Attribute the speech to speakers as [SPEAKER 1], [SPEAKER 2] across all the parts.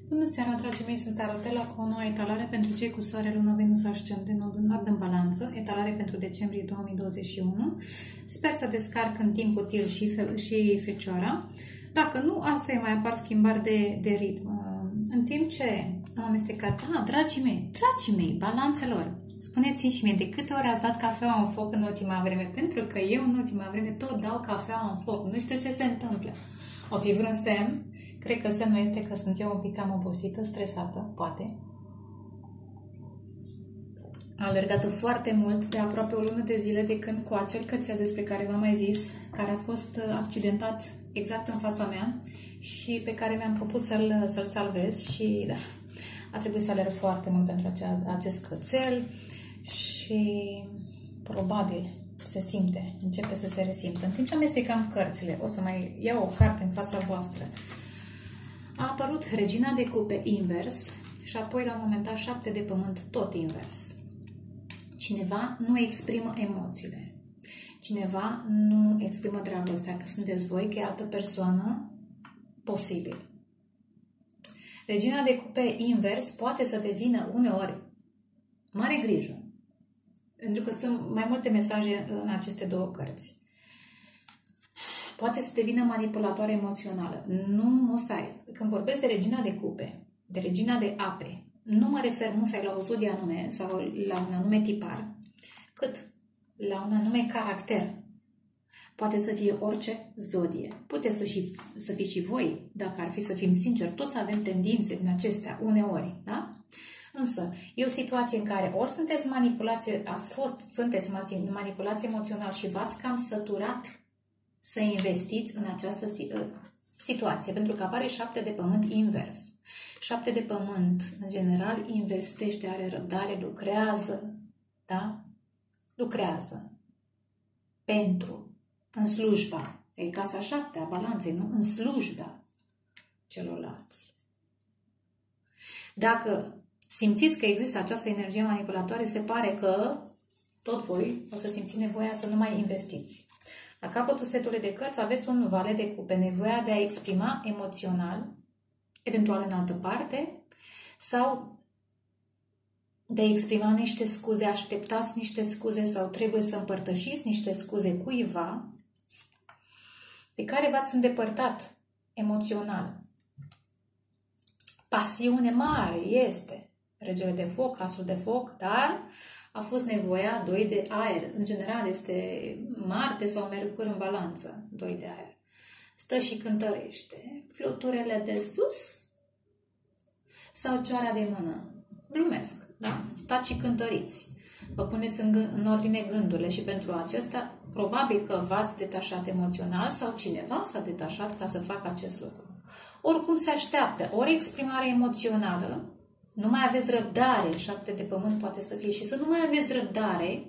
[SPEAKER 1] Bună seara, dragii mei, sunt Tarotela cu o nouă etalare pentru cei cu Soare, Lună, Venus, Ascendent, Nodul Nord în Balanță, etalare pentru decembrie 2021. Sper să descarc în timp util și Fecioara. Dacă nu, asta e mai apar schimbări de ritm. În timp ce am amestecat, dragii mei, balanțelor, spuneți-mi și mie de câte ori ați dat cafeaua în foc în ultima vreme, pentru că eu în ultima vreme tot dau cafeaua în foc, nu știu ce se întâmplă. O fi vreun semn? Cred că semnul este că sunt eu un pic cam obosită, stresată, poate. Am alergat foarte mult, de aproape o lună de zile, de când cu acel cățel despre care v-am mai zis, care a fost accidentat exact în fața mea și pe care mi-am propus să-l salvez și da, a trebuit să alerg foarte mult pentru acest cățel și probabil se simte, începe să se resimtă. În timp ce amestecam cărțile, o să mai iau o carte în fața voastră. A apărut Regina de Cupe invers și apoi la un moment dat 7 de Pământ tot invers. Cineva nu exprimă emoțiile. Cineva nu exprimă dragostea, că sunteți voi, că e altă persoană, posibil. Regina de Cupe invers poate să devină uneori, mare grijă, pentru că sunt mai multe mesaje în aceste două cărți. Poate să devină manipulatoare emoțională. Nu musai. Când vorbesc de Regina de Cupe, de Regina de Ape, nu mă refer musai la o zodie anume sau la un anume tipar, cât la un anume caracter. Poate să fie orice zodie. Puteți să fiți și voi, dacă ar fi să fim sinceri, toți avem tendințe din acestea, uneori, da? Însă, e o situație în care ori sunteți sunteți manipulați emoțional și v-ați cam săturat să investiți în această situație, pentru că apare 7 de Pământ invers. 7 de Pământ, în general, investește, are răbdare, lucrează, da? Lucrează în slujba, e casa 7 a balanței, nu? În slujba celorlalți. Dacă simțiți că există această energie manipulatoare, se pare că tot voi o să simțiți nevoia să nu mai investiți. La capătul setului de cărți aveți un vale de cupe, nevoia de a exprima emoțional, eventual în altă parte, sau de a exprima niște scuze, așteptați niște scuze sau trebuie să împărtășiți niște scuze cuiva de care v-ați îndepărtat emoțional. Pasiune mare este Regele de Foc, Asul de Foc, dar a fost nevoia 2 de aer. În general este Marte sau Mercur în balanță, 2 de aer. Stă și cântărește. Fluturele de sus sau cioara de mână. Glumesc, da? Stați și cântăriți. Vă puneți în ordine gândurile și pentru acesta probabil că v-ați detașat emoțional sau cineva s-a detașat ca să facă acest lucru. Oricum se așteaptă ori exprimare emoțională, nu mai aveți răbdare, 7 de Pământ poate să fie și să nu mai aveți răbdare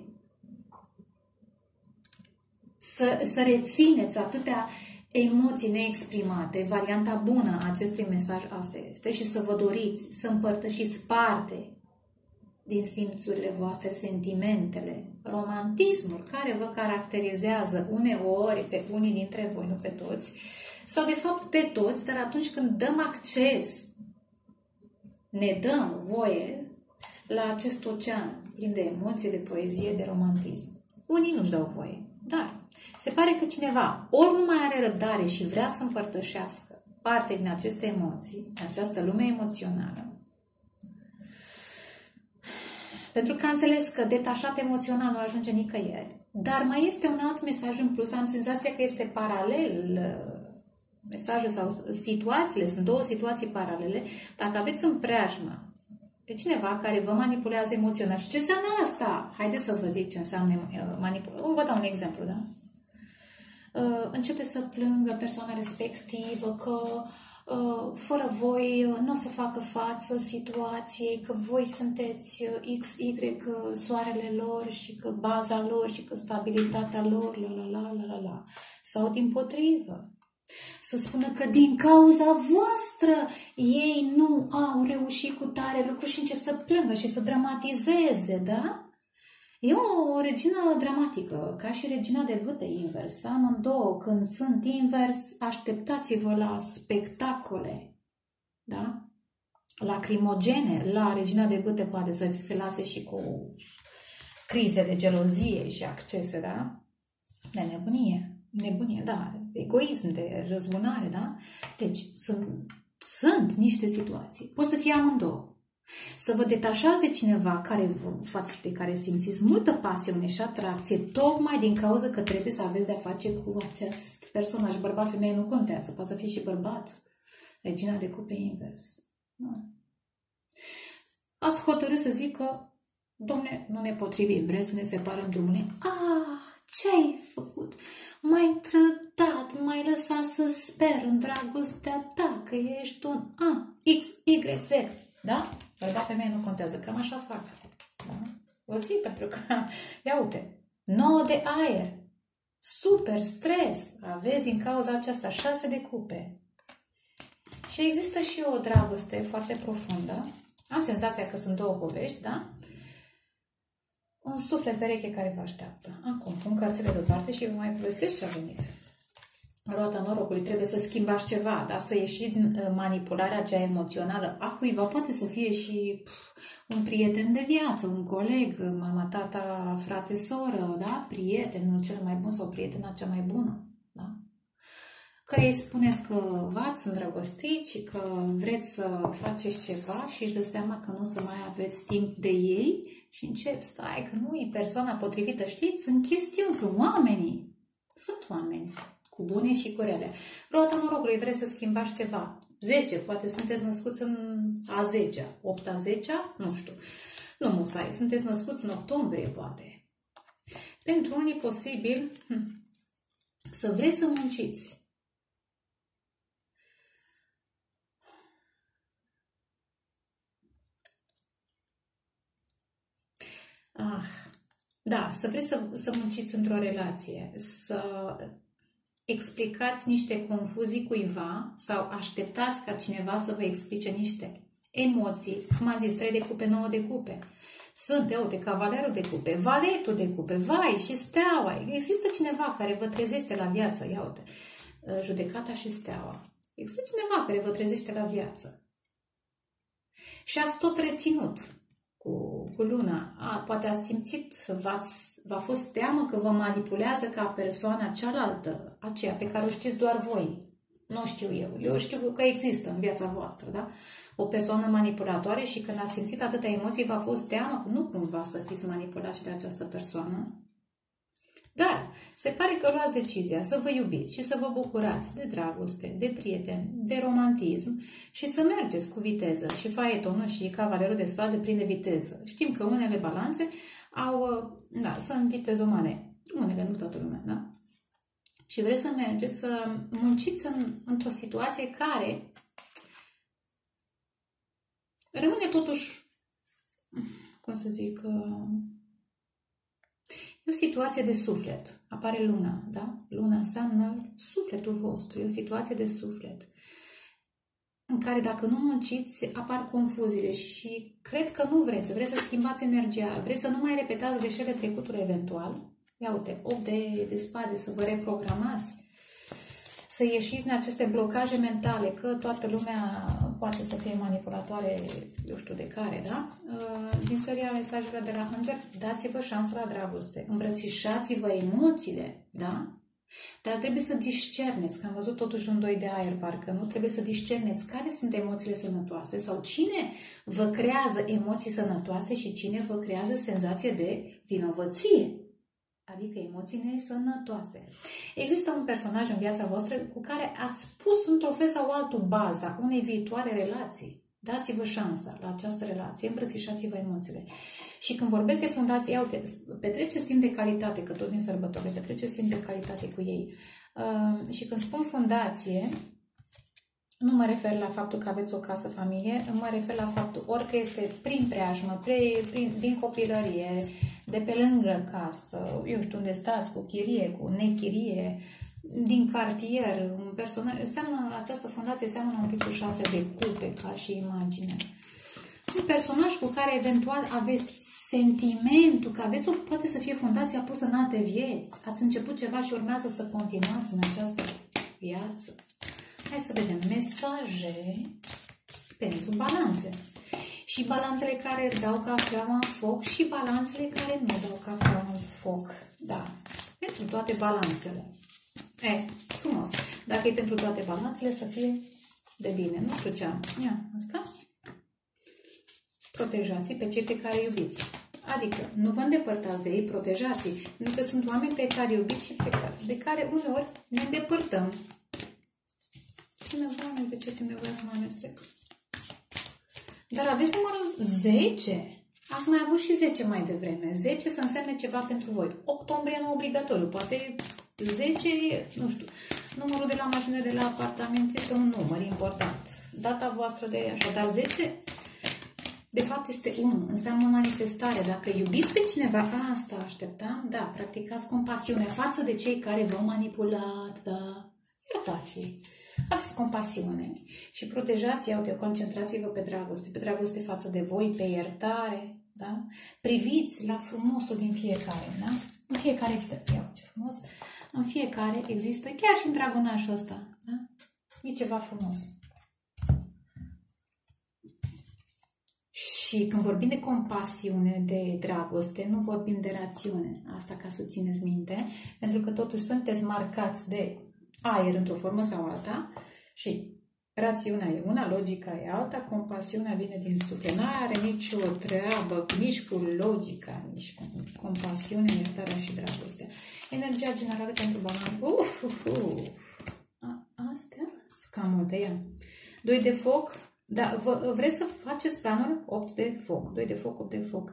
[SPEAKER 1] să rețineți atâtea emoții neexprimate. Varianta bună a acestui mesaj asta este și să vă doriți să împărtășiți parte din simțurile voastre, sentimentele, romantismul care vă caracterizează uneori pe unii dintre voi, nu pe toți, sau de fapt pe toți, dar atunci când dăm acces, ne dăm voie la acest ocean plin de emoții, de poezie, de romantism. Unii nu-și dau voie, dar se pare că cineva ori nu mai are răbdare și vrea să împărtășească parte din aceste emoții, această lume emoțională, pentru că a înțeles că detașat emoțional nu ajunge nicăieri. Dar mai este un alt mesaj în plus, am senzația că este paralel mesajul sau situațiile, sunt două situații paralele. Dacă aveți în preajmă pe cineva care vă manipulează emoțional, și ce înseamnă asta? Haideți să vă zic ce înseamnă manipulare. Vă dau un exemplu, da? Începe să plângă persoana respectivă că fără voi nu o să facă față situației, că voi sunteți X, Y, soarele lor și că baza lor și că stabilitatea lor, la. Sau dimpotrivă. Să spună că din cauza voastră ei nu au reușit cu tare lucru și încep să plângă și să dramatizeze, da? E o regină dramatică, ca și regina de bâte invers. Amândouă, când sunt invers, așteptați-vă la spectacole, da? lacrimogene la regina de bâte, poate să se lase și cu crize de gelozie și accese, da? De nebunie, da, egoism, de răzbunare, da? Deci sunt niște situații. Pot să fie amândouă. Să vă detașați de cineva față de care simțiți multă pasiune și atracție, tocmai din cauza că trebuie să aveți de-a face cu acest personaj. Bărbat, femeie, nu contează. Poate să fie și bărbat. Regina de cupe invers. Nu. Ați hotărât să zic că, domne, nu ne potrivim, vrem să ne separăm drumurile. Ce ai făcut? M-ai trădat, m-ai lăsat să sper în dragostea ta că ești un X, Y, Z. Da? Bărbat, femeie, nu contează. Cam așa fac. Da? O zi, pentru că, ia uite, 9 de aer, super stres, aveți din cauza aceasta 6 de cupe. Și există și o dragoste foarte profundă. Am senzația că sunt două povești, da? Un suflet pereche care vă așteaptă. Acum, pun cărțile deoparte și vă mai povestesc ce a venit. Roata norocului, trebuie să schimbați ceva, da? Să ieșiți din manipularea cea emoțională a cuiva. Poate să fie și un prieten de viață, un coleg, mama, tata, frate, soră, da? Prietenul cel mai bun sau prietena cea mai bună, da? Care îi spuneți că v-ați îndrăgostit și că vreți să faceți ceva și își dă seama că nu o să mai aveți timp de ei și încep, stai, că nu e persoana potrivită, știți? Sunt chestiuni, sunt oamenii. Sunt oameni cu bune și cu rele. Roata norocului, vreți să schimbați ceva. 10, poate sunteți născuți în a 10-a, 8-a, 10-a, nu știu. Nu musai, sunteți născuți în octombrie, poate. Pentru unii posibil să vreți să munciți. Da, să vreți să munciți într-o relație, să explicați niște confuzii cuiva sau așteptați ca cineva să vă explice niște emoții. Cum am zis, 3 de cupe, 9 de cupe. Sunt, uite, cavalerul de cupe, valetul de cupe, vai și steaua. Există cineva care vă trezește la viață, ia uite, judecata și steaua. Există cineva care vă trezește la viață. Și ați tot reținut cu luna. Poate ați simțit, v-a fost teamă că vă manipulează ca persoana cealaltă, aceea pe care o știți doar voi. Nu știu eu. Eu știu că există în viața voastră, da? O persoană manipulatoare și când ați simțit atâtea emoții, v-a fost teamă că nu cumva să fiți manipulați de această persoană. Dar se pare că luați decizia să vă iubiți și să vă bucurați de dragoste, de prieteni, de romantism și să mergeți cu viteză. Și faetonul și cavalerul de spade plin de viteză. Știm că unele balanțe sunt vitezomane. Unele, nu toată lumea, da? Și vreți să mergeți, să munciți într-o situație care rămâne totuși, cum să zic, e o situație de suflet. Apare luna, da? Luna înseamnă sufletul vostru. E o situație de suflet în care dacă nu munciți, apar confuziile și cred că nu vreți. Vreți să schimbați energia, vreți să nu mai repetați greșelile trecutului eventual. Ia uite, 8 de spade, să vă reprogramați, să ieșiți din aceste blocaje mentale, că toată lumea poate să fie manipulatoare, eu știu de care, da? Din seria mesajelor de la Înger, dați-vă șansă la dragoste, îmbrățișați-vă emoțiile, da? Dar trebuie să discerneți, că am văzut totuși un 2 de aer, parcă nu? Trebuie să discerneți care sunt emoțiile sănătoase sau cine vă creează emoții sănătoase și cine vă creează senzație de vinovăție. Adică emoții nesănătoase. Există un personaj în viața voastră cu care ați pus într-o fel sau altul baza unei viitoare relații. Dați-vă șansa la această relație, îmbrățișați-vă emoțiile. Și când vorbesc de fundații, ia uite, petreceți timp de calitate, că tot vin sărbătorile, petreceți timp de calitate cu ei. Și când spun fundație, nu mă refer la faptul că aveți o casă, familie, mă refer la faptul orică este prin preajmă, din copilărie, de pe lângă casă, eu știu unde stați, cu chirie, cu nechirie, din cartier, un personaj, această fundație seamănă un pic cu 6 de cupe, ca și imagine. Un personaj cu care eventual aveți sentimentul, că aveți, poate să fie fundația pusă în alte vieți. Ați început ceva și urmează să continuați în această viață. Hai să vedem mesaje pentru balanțe. Și balanțele care dau cafeaua în foc și balanțele care nu dau cafeaua în foc. Da, pentru toate balanțele. Frumos. Dacă e pentru toate balanțele, să fie de bine. Nu știu ce am. Ia, asta. Protejați pe cei pe care iubiți. Adică, nu vă îndepărtați de ei, protejați-i. Pentru că sunt oameni pe care iubiți și de care uneori ne îndepărtăm. Simt nevoie, de ce simt nevoia să mă amestec? Dar aveți numărul 10. Ați mai avut și 10 mai devreme. 10 să însemne ceva pentru voi. Octombrie nu obligatoriu. Poate 10, nu știu. Numărul de la mașină, de la apartament este un număr important. Data voastră de așa. Dar 10, de fapt, este 1. Înseamnă manifestare. Dacă iubiți pe cineva, asta așteptam. Da, practicați compasiune față de cei care v-au manipulat. Da, iertați-i. Aveți compasiune și protejați, iau-te, concentrați-vă pe dragoste față de voi, pe iertare, da? Priviți la frumosul din fiecare, da? În fiecare există, iau ce frumos, în fiecare există, chiar și în dragonașul ăsta, da? E ceva frumos. Și când vorbim de compasiune, de dragoste, nu vorbim de rațiune, asta ca să țineți minte, pentru că totuși sunteți marcați de aer într-o formă sau alta și rațiunea e una, logica e alta, compasiunea vine din suflet. Nu are nicio treabă nici cu logica, nici cu compasiunea, iertarea și dragostea. Energia generală pentru balanță. Astea sunt cam multe, ia. 2 de foc. Da, vreți să faceți planul 8 de foc. 2 de foc, 8 de foc.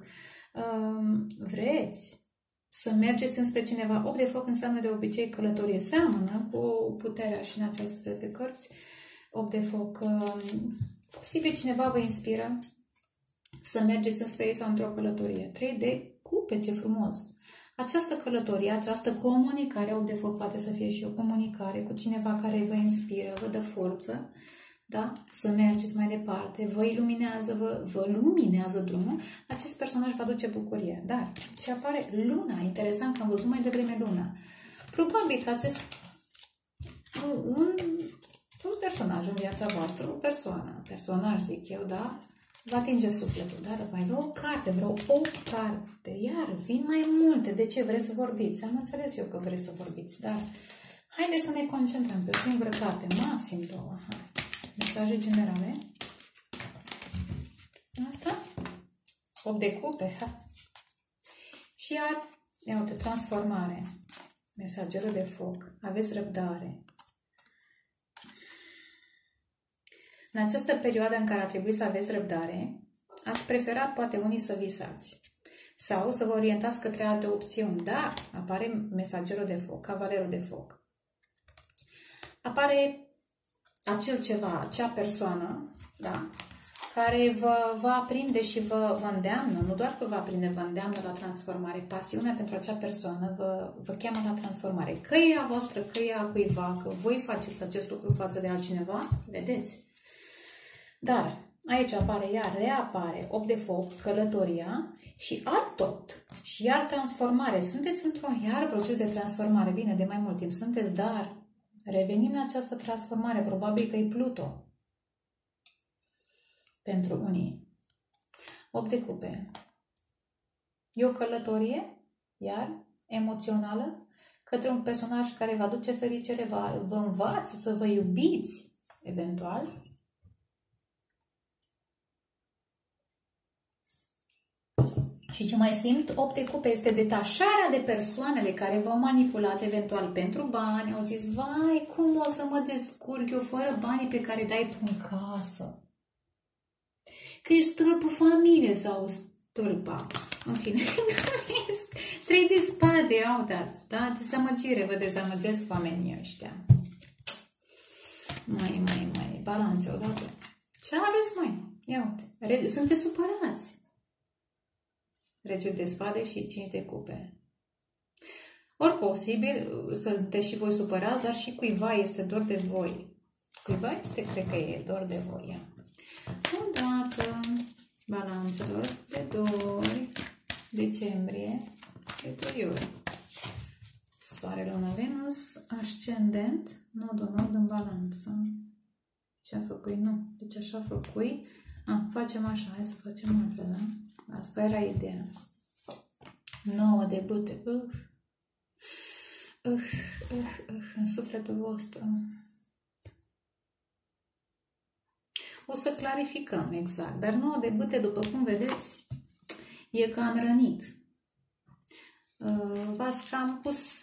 [SPEAKER 1] Vreți să mergeți înspre cineva. 8 de foc înseamnă de obicei călătorie. Seamănă cu puterea și în această set de cărți. 8 de foc. Posibil cineva vă inspiră să mergeți înspre ei sau într-o călătorie. 3 de cupe, ce frumos! Această călătorie, această comunicare, 8 de foc poate să fie și o comunicare cu cineva care vă inspiră, vă dă forță, da? Să mergeți mai departe, vă iluminează, vă luminează drumul, acest personaj vă aduce bucurie. Dar ce apare? Luna. Interesant că am văzut mai devreme luna. Probabil că acest un personaj în viața voastră, o personaj zic eu, da? Vă atinge sufletul, dar mai vreau o carte, vreau o carte, iar vin mai multe. De ce vreți să vorbiți? Am înțeles eu că vreți să vorbiți, dar haideți să ne concentrăm pe o singură carte, maxim 2. Hai. Mesaje generale. Asta. 8 de cupe. Ha. Și iar, iau de transformare. Mesagerul de foc. Aveți răbdare. În această perioadă în care ar trebui să aveți răbdare, ați preferat poate unii să visați sau să vă orientați către alte opțiuni. Da, apare mesagerul de foc, cavalerul de foc. Apare acel ceva, acea persoană, da, care vă aprinde și vă îndeamnă, nu doar că vă aprinde, vă îndeamnă la transformare. Pasiunea pentru acea persoană vă cheamă la transformare. Că e a voastră, că e a cuiva, că voi faceți acest lucru față de altcineva, vedeți. Dar aici apare iar, reapare 8 de foc, călătoria și tot. Și iar transformare. Sunteți într-un iar proces de transformare. Bine, de mai mult timp sunteți, dar revenim la această transformare. Probabil că e Pluto. Pentru unii. 8 de cupe. E o călătorie, iar, emoțională, către un personaj care vă aduce fericire, vă învață să vă iubiți, eventual. Și ce mai simt? 8 de cupe este detașarea de persoanele care v-au manipulat eventual pentru bani. Au zis, vai, cum o să mă descurc eu fără banii pe care dai tu în casă? Că ești stâlpul familie sau stâlpa. În fine, 3 de spade, uitați, da? Dezamăgire, vă dezamăgesc oamenii ăștia. Mai, balanțe odată. Ce aveți, mai? Ia uite, sunteți supărați. Rege de spade și 5 de cupe. Ori posibil, sunteți și voi supărați, dar și cuiva este dor de voi. Cuiva este, cred că e dor de voi. Odată, balanțelor de 2 decembrie, de 3 ori. Soare, Luna, Venus, ascendent, nodul nord în balanță. Ce-a făcut? Nu. Deci așa a făcut. Facem așa. Hai să facem altfel, da? Asta era ideea. 9 de bâte. În sufletul vostru. O să clarificăm exact. Dar 9 de bâte, după cum vedeți, e cam rănit. V-ați cam pus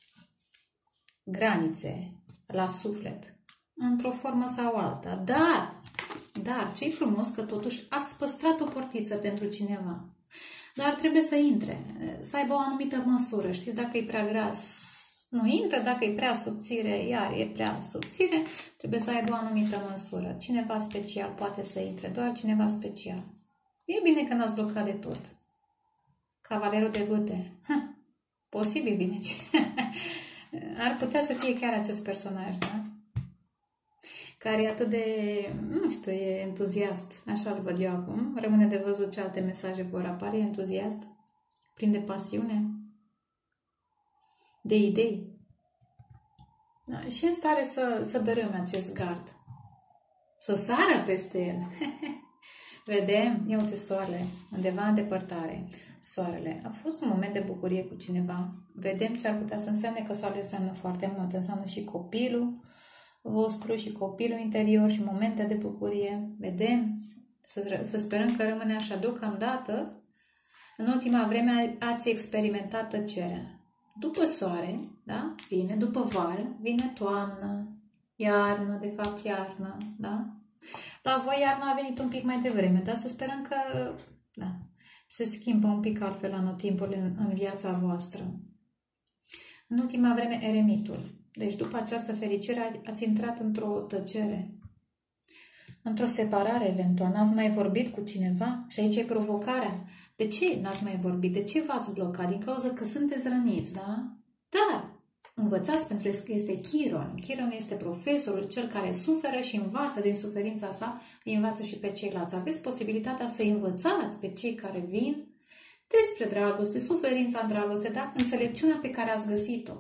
[SPEAKER 1] granițe la suflet, într-o formă sau alta. Dar ce-i frumos că totuși ați păstrat o portiță pentru cineva. Dar trebuie să intre, să aibă o anumită măsură. Știți, dacă e prea gras, nu intră, dacă e prea subțire, iar e prea subțire, trebuie să aibă o anumită măsură. Cineva special poate să intre, doar cineva special. E bine că n-ați blocat de tot. Cavalerul de bâte. Posibil bine. Ar putea să fie chiar acest personaj, da? Care e atât de, nu știu, e entuziast. Așa-l văd eu acum. Rămâne de văzut ce alte mesaje vor apare. E entuziast, plin de pasiune, de idei. Da? Și în stare să dărâme acest gard. Să sară peste el. Vedem, ia uite soarele, undeva în depărtare. Soarele. A fost un moment de bucurie cu cineva. Vedem ce ar putea să însemne, că soarele înseamnă foarte mult. Înseamnă și copilul vostru și copilul interior și momente de bucurie. Vedem, să sperăm că rămâne așa deocamdată. În ultima vreme ați experimentat tăcerea. După soare, da? Vine, după vară, vine toamnă, iarnă, de fapt iarnă, da? La voi iarna a venit un pic mai devreme, dar să sperăm că, da, se schimbă un pic altfel anotimpurile în viața voastră. În ultima vreme, eremitul. Deci după această fericire ați intrat într-o tăcere, într-o separare eventual. N-ați mai vorbit cu cineva? Și aici e provocarea. De ce n-ați mai vorbit? De ce v-ați blocat? Din cauza că sunteți răniți, da? Dar învățați, pentru că este Chiron. Chiron este profesorul, cel care suferă și învață din suferința sa, îi învață și pe ceilalți. Aveți posibilitatea să învățați pe cei care vin despre dragoste, suferința în dragoste, dar înțelepciunea pe care ați găsit-o.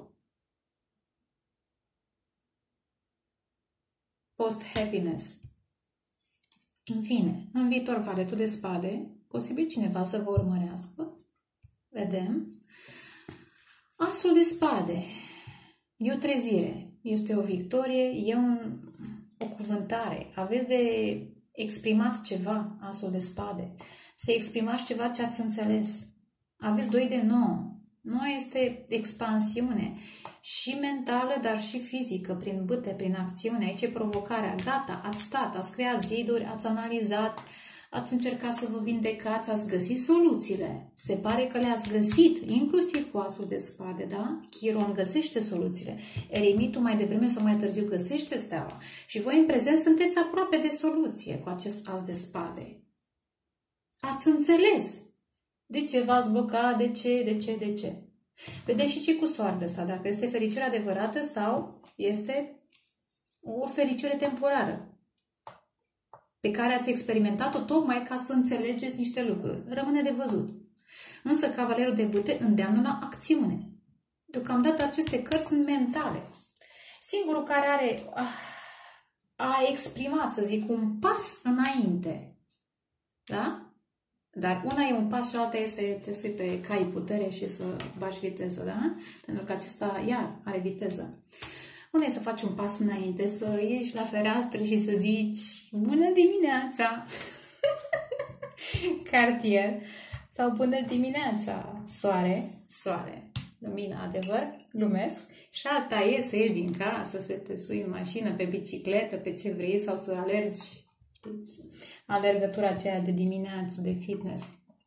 [SPEAKER 1] Post-happiness. În fine, în viitor, valetul de spade, posibil cineva să vă urmărească. Vedem. Asul de spade. E o trezire. Este o victorie. E o cuvântare. Aveți de exprimat ceva, asul de spade. Să exprimați ceva ce ați înțeles. Aveți 2 de 9. Nu este expansiune și mentală, dar și fizică, prin bâte, prin acțiune. Aici e provocarea. Gata, ați stat, ați creat ziduri, ați analizat, ați încercat să vă vindecați, ați găsit soluțiile. Se pare că le-ați găsit, inclusiv cu asul de spade, da? Chiron găsește soluțiile. Eremitul mai devreme sau mai târziu găsește steaua. Și voi în prezent sunteți aproape de soluție cu acest as de spade. Ați înțeles. De ce v-ați blocat? De ce? Vedeți și ce cu soarele ăsta, dacă este fericire adevărată sau este o fericire temporară pe care ați experimentat-o tocmai ca să înțelegeți niște lucruri. Rămâne de văzut. Însă cavalerul de bâte îndeamnă la acțiune. Deocamdată aceste cărți sunt mentale. Singurul care a exprimat, să zic, un pas înainte. Da? Dar una e un pas și alta e să te sui pe cai putere și să bagi viteză, da? Pentru că acesta, iar, are viteză. Una e să faci un pas înainte, să ieși la fereastră și să zici bună dimineața, Cartier, sau bună dimineața, soare, lumină, adevăr, glumesc. Și alta e să ieși din casă, să te sui în mașină, pe bicicletă, pe ce vrei, sau să alergi. Alergătura aceea de dimineață, de fitness.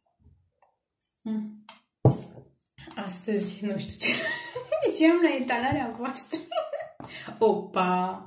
[SPEAKER 1] Astăzi, nu știu ce am la intalarea voastră. Opa!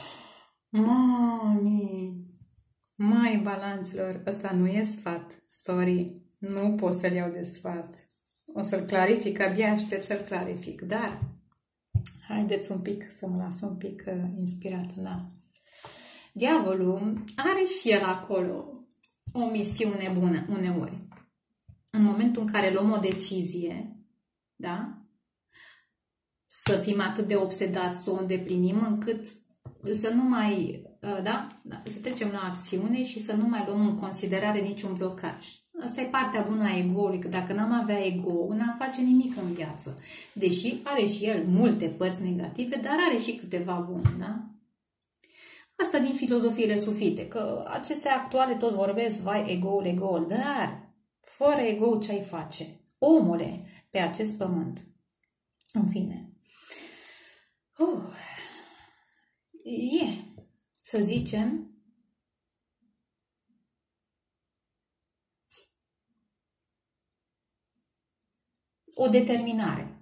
[SPEAKER 1] Măi, balanților, ăsta nu e sfat. Sorry, nu pot să-l iau de sfat. O să-l clarific, abia aștept să-l clarific. Dar, haideți un pic, să mă las un pic inspirată, da. Diavolul are și el acolo o misiune bună uneori. În momentul în care luăm o decizie, da? Să fim atât de obsedați să o îndeplinim încât să nu mai da? Să trecem la acțiune și să nu mai luăm în considerare niciun blocaj. Asta e partea bună a ego-ului, că dacă n-am avea ego, n-am face nimic în viață. Deși are și el multe părți negative, dar are și câteva bune, da? Asta din filozofiile sufite, că acestea actuale tot vorbesc, vai, ego-ul, dar fără ego ce ai face? Omule, pe acest pământ. În fine. Să zicem, o determinare.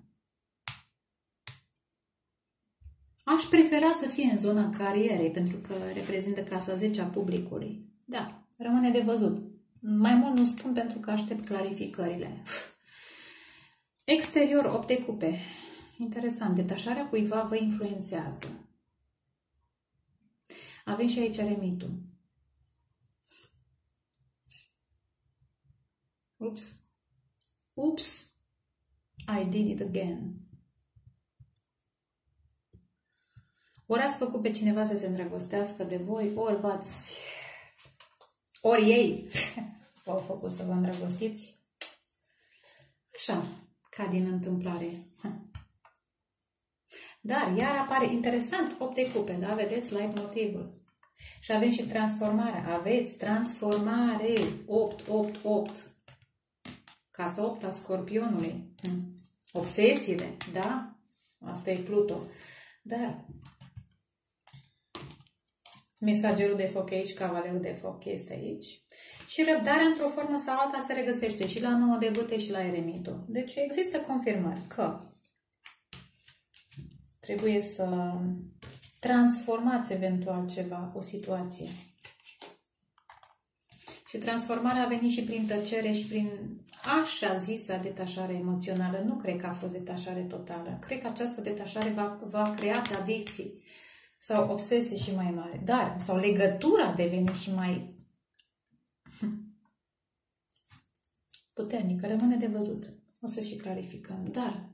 [SPEAKER 1] Aș prefera să fie în zona carierei, pentru că reprezintă casa 10 a publicului. Da, rămâne de văzut. Mai mult nu spun pentru că aștept clarificările. Exterior, 8 de cupe. Interesant, detașarea cuiva vă influențează. Avem și aici eremitul. Oops, I did it again. Ori ați făcut pe cineva să se îndrăgostească de voi, ori ei v-au făcut să vă îndrăgostiți. Așa, ca din întâmplare. Dar iar apare interesant 8 de cupe, da? Vedeți, light motivul. Și avem și transformarea. Aveți transformare 8. Casa 8 a Scorpionului. Obsesiile, da? Asta e Pluto. Dar mesagerul de foc aici, cavalerul de foc este aici. Și răbdarea într-o formă sau alta se regăsește și la 9 de bâte și la eremitul. Deci există confirmări că trebuie să transformați eventual ceva, o situație. Și transformarea a venit și prin tăcere și prin așa zisa detașare emoțională. Nu cred că a fost detașare totală. Cred că această detașare va crea adicții sau obsesii și mai mari. Dar, sau legătura deveni și mai puternică. Rămâne de văzut. O să și clarificăm. Dar,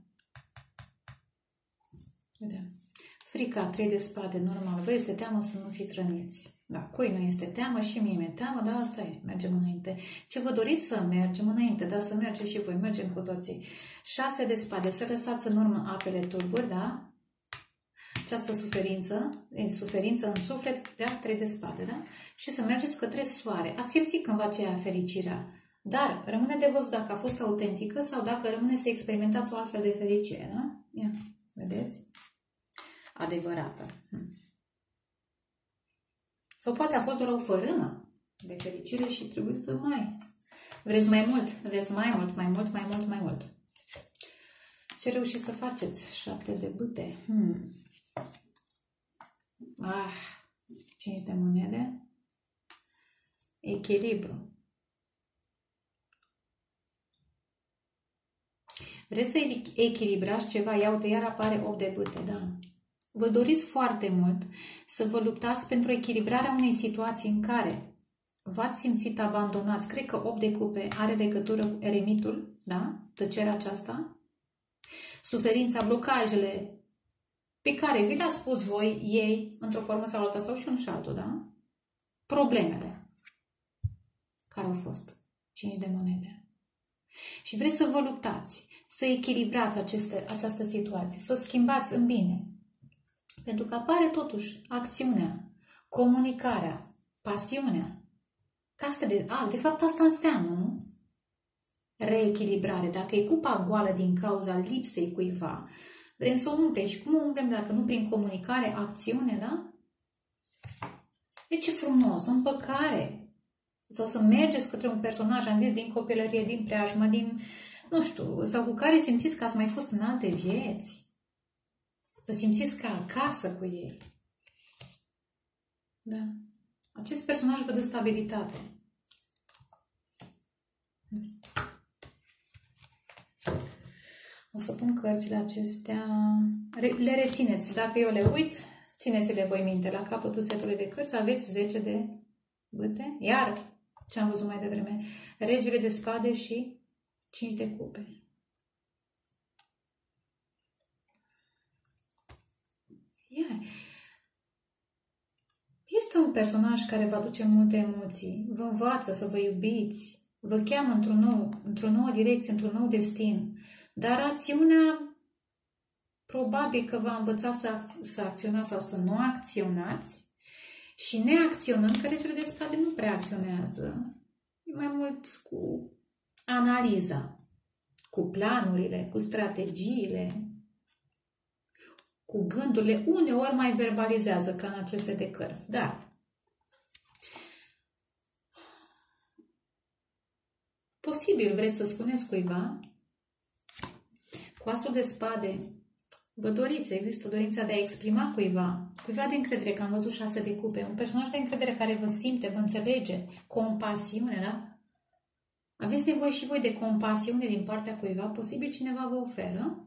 [SPEAKER 1] vedem. Frica, 3 de spade, normal. Vă este teamă să nu fiți răniți. Da, cui nu este teamă și mie mi-e teamă, dar asta e. Mergem înainte. Ce vă doriți să mergem înainte, da, să mergeți și voi. Mergem cu toții. 6 de spade, să lăsați în urmă apele tulburi, da? Această suferință în suflet, da? 3 de spade, da? Și să mergeți către soare. Ați simțit cândva aceea fericirea. Dar rămâne de văzut dacă a fost autentică sau dacă rămâne să experimentați o altfel de fericire, da? Ia, vedeți? Adevărată. Sau poate a fost doar o fărâmă de fericire și trebuie să mai... Vreți mai mult? Vreți mai mult. Ce reușiți să faceți? 7 de bâte. 5 de monede. Echilibru. Vreți să echilibrați ceva? Ia uite, iar apare 8 de bâte, da. Vă doriți foarte mult să vă luptați pentru echilibrarea unei situații în care v-ați simțit abandonați. Cred că 8 de cupe are legătură cu eremitul, da? Tăcerea aceasta. Suferința, blocajele pe care vi le-ați spus voi, ei, într-o formă sau alta, sau și un și altul, da? Problemele care au fost. 5 de monede. Și vreți să vă luptați, să echilibrați această situație, să o schimbați în bine. Pentru că apare totuși acțiunea, comunicarea, pasiunea. De fapt asta înseamnă, nu? Reechilibrare. Dacă e cupa goală din cauza lipsei cuiva, vrem să o umplem. Și cum o umplem dacă nu prin comunicare, acțiune, da? E ce frumos, o împăcare. Sau să mergeți către un personaj, am zis, din copilărie, din preajmă, din, nu știu, sau cu care simțiți că ați mai fost în alte vieți. Vă simțiți ca acasă cu ei. Da. Acest personaj vă dă stabilitate. O să pun cărțile acestea. Le rețineți. Dacă eu le uit, țineți-le voi minte. La capătul setului de cărți aveți 10 de bâte. Iar, ce am văzut mai devreme, regele de spade și 5 de cupe. Este un personaj care vă aduce multe emoții, vă învață să vă iubiți, vă cheamă într-o nouă direcție, într-un nou destin, dar acțiunea probabil că v-a învățat să acționați sau să nu acționați și neacționând, că regele de spade nu prea acționează, e mai mult cu analiza, cu planurile, cu strategiile, cu gândurile, uneori mai verbalizează ca în aceste de cărți, dar posibil vreți să spuneți cuiva, cu asul de spade, vă doriți, există dorința de a exprima cuiva de încredere, că am văzut 6 de cupe, un personaj de încredere care vă simte, vă înțelege, compasiune, da? Aveți nevoie și voi de compasiune din partea cuiva, posibil cineva vă oferă?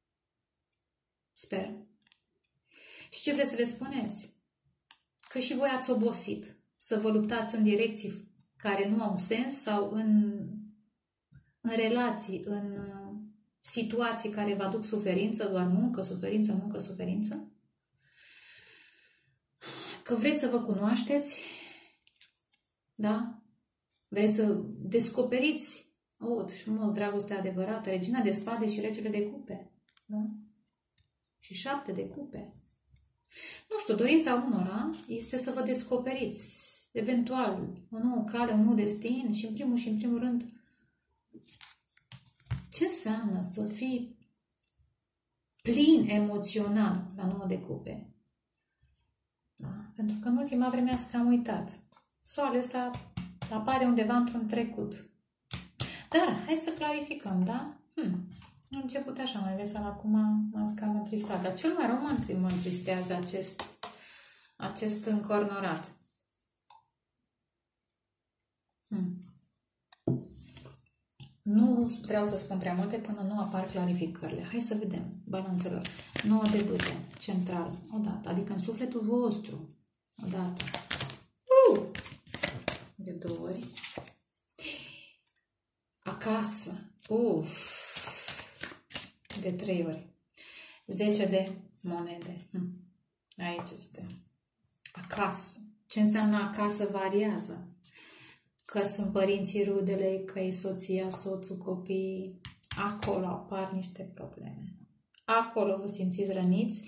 [SPEAKER 1] Sper. Și ce vreți să le spuneți? Că și voi ați obosit să vă luptați în direcții care nu au sens sau în relații, în situații care vă aduc suferință, doar muncă, suferință, muncă, suferință. Că vreți să vă cunoașteți, da? Vreți să descoperiți, frumos, dragostea adevărată, regina de spade și regele de cupe, da? Și 7 de cupe. Nu știu, dorința unora este să vă descoperiți, eventual, o nouă cale, un nou destin și în primul rând, ce înseamnă să fii plin emoțional la 9 de cupe? Da? Pentru că în ultima vreme ați cam uitat. Soarele ăsta apare undeva într-un trecut. Dar, hai să clarificăm, da? A început așa mai vesel, acum m-ați cam întristat. Dar cel mai rău mă întristează acest încornorat. Nu vreau să spun prea multe până nu apar clarificările. Hai să vedem. Balanțelor. 9 de bâte. Central. Odată. Adică în sufletul vostru. Odată. De 2 ori. Acasă. De 3 ori. 10 de monede. Aici este. Acasă. Ce înseamnă acasă variază. Că sunt părinții, rudele, că e soția, soțul, copiii. Acolo apar niște probleme. Acolo vă simțiți răniți.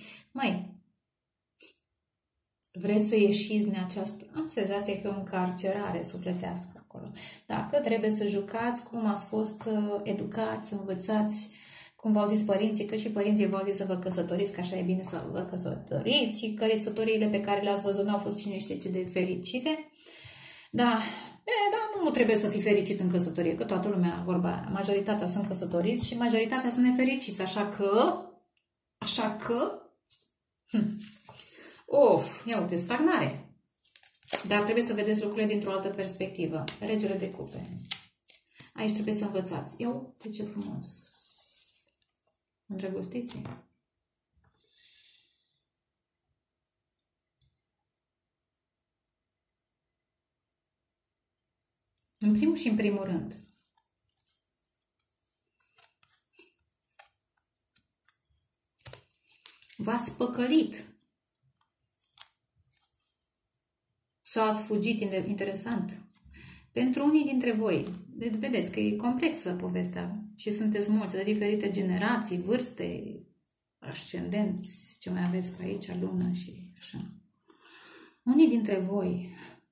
[SPEAKER 1] Vreți să ieșiți din această... Am senzația că e o încarcerare sufletească acolo. Dacă trebuie să jucați cum ați fost educați, învățați, cum v-au zis părinții, că și părinții v-au zis să vă căsătoriți, că așa e bine să vă căsătoriți și căsătoriile pe care le-ați văzut n-au fost cine știe ce de fericite. Da, dar nu trebuie să fii fericit în căsătorie, că toată lumea, majoritatea sunt căsătoriți și majoritatea sunt nefericiți, așa că, ia uite, stagnare. Dar trebuie să vedeți lucrurile dintr-o altă perspectivă. Regele de cupe. Aici trebuie să învățați. Ia uite ce frumos. Îndrăgostiți. În primul și în primul rând. V-ați păcălit. Sau ați fugit, interesant. Pentru unii dintre voi, vedeți că e complexă povestea și sunteți mulți de diferite generații, vârste, ascendenți, ce mai aveți pe aici, lună și așa. Unii dintre voi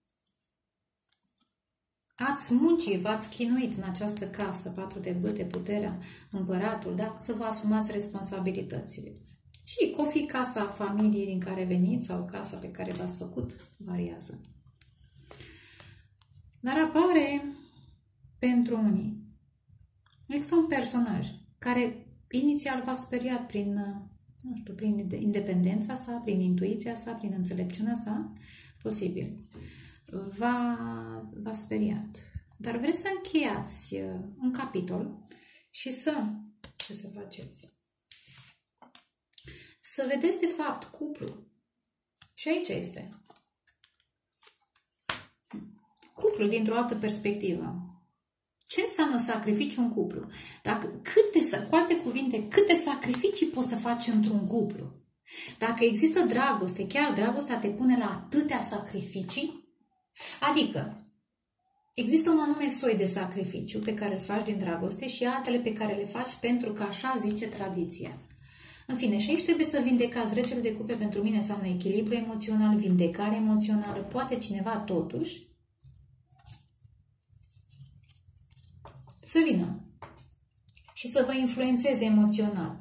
[SPEAKER 1] ați muncit, v-ați chinuit în această casă, 4 de bâte, puterea, împăratul, da? Să vă asumați responsabilitățile. Și că o fi casa familiei din care veniți sau casa pe care v-ați făcut, variază. Dar apare pentru unii. Există un personaj care inițial v-a speriat prin independența sa, prin intuiția sa, prin înțelepciunea sa, posibil. V-a speriat. Dar vreți să încheiați un capitol și ce să faceți? Să vedeți de fapt cuplul. Și aici este. Cuplul dintr-o altă perspectivă. Ce înseamnă sacrificiu un cuplu? Cu alte cuvinte, câte sacrificii poți să faci într-un cuplu? Dacă există dragoste, chiar dragostea te pune la atâtea sacrificii, adică există un anume soi de sacrificiu pe care îl faci din dragoste și altele pe care le faci pentru că așa zice tradiția. În fine, și aici trebuie să vindecați. Regele de cupe pentru mine înseamnă echilibru emoțional, vindecare emoțională. Poate cineva totuși să vină și să vă influențeze emoțional.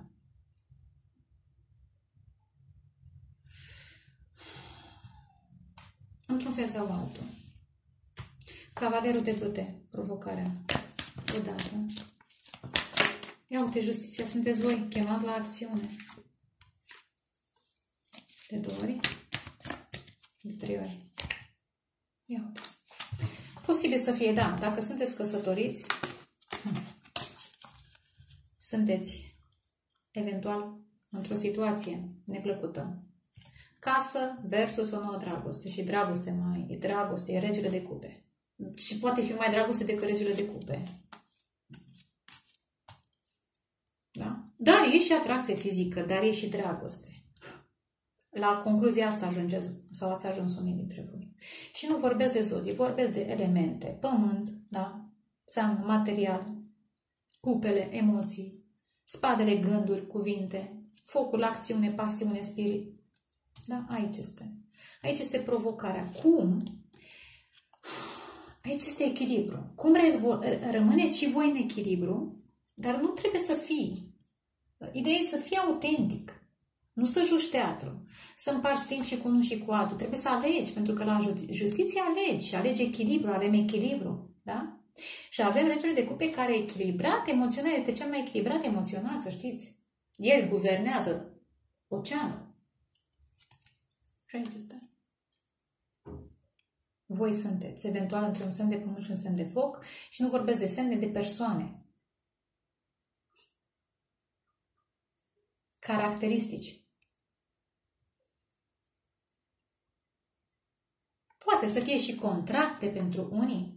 [SPEAKER 1] Într-un fel sau altul. Cavalerul de bâte, provocarea. Odată. Ia uite, justiția, sunteți voi, chemați la acțiune. De 2 ori. De 3 ori. Ia uite. Posibil să fie, da, dacă sunteți căsătoriți, sunteți eventual într-o situație neplăcută. Casă versus o nouă dragoste. Și dragoste mai e dragoste, e regele de cupe. Și poate fi mai dragoste decât regele de cupe. Da? Dar e și atracție fizică, dar e și dragoste. La concluzia asta ajungeți, sau ați ajuns unii dintre voi. Și nu vorbesc de zodie, vorbesc de elemente. Pământ, da? Înseamnă material, cupele, emoții, spadele, gânduri, cuvinte, focul, acțiune, pasiune, spirit. Da? Aici este. Aici este provocarea. Cum? Aici este echilibru. Cum rămâneți și voi în echilibru, dar nu trebuie să fii. Ideea e să fii autentic. Nu să joci teatru. Să împarți timp și cu unul și cu altul. Trebuie să alegi, pentru că la justiție alegi și alegi echilibru. Avem echilibru. Da? Și avem regele de cupe care e echilibrat emoțional. Este cel mai echilibrat emoțional, să știți. El guvernează oceanul. Și aici este. Voi sunteți, eventual, între un semn de pământ și un semn de foc și nu vorbesc de semne, de persoane. Caracteristici. Poate să fie și contracte pentru unii.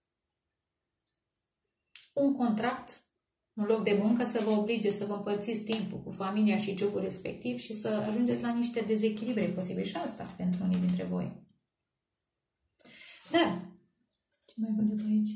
[SPEAKER 1] Un contract, un loc de muncă să vă oblige să vă împărțiți timpul cu familia și jobul respectiv și să ajungeți la niște dezechilibre, posibil și asta pentru unii dintre voi. Da. Ce mai văd eu aici?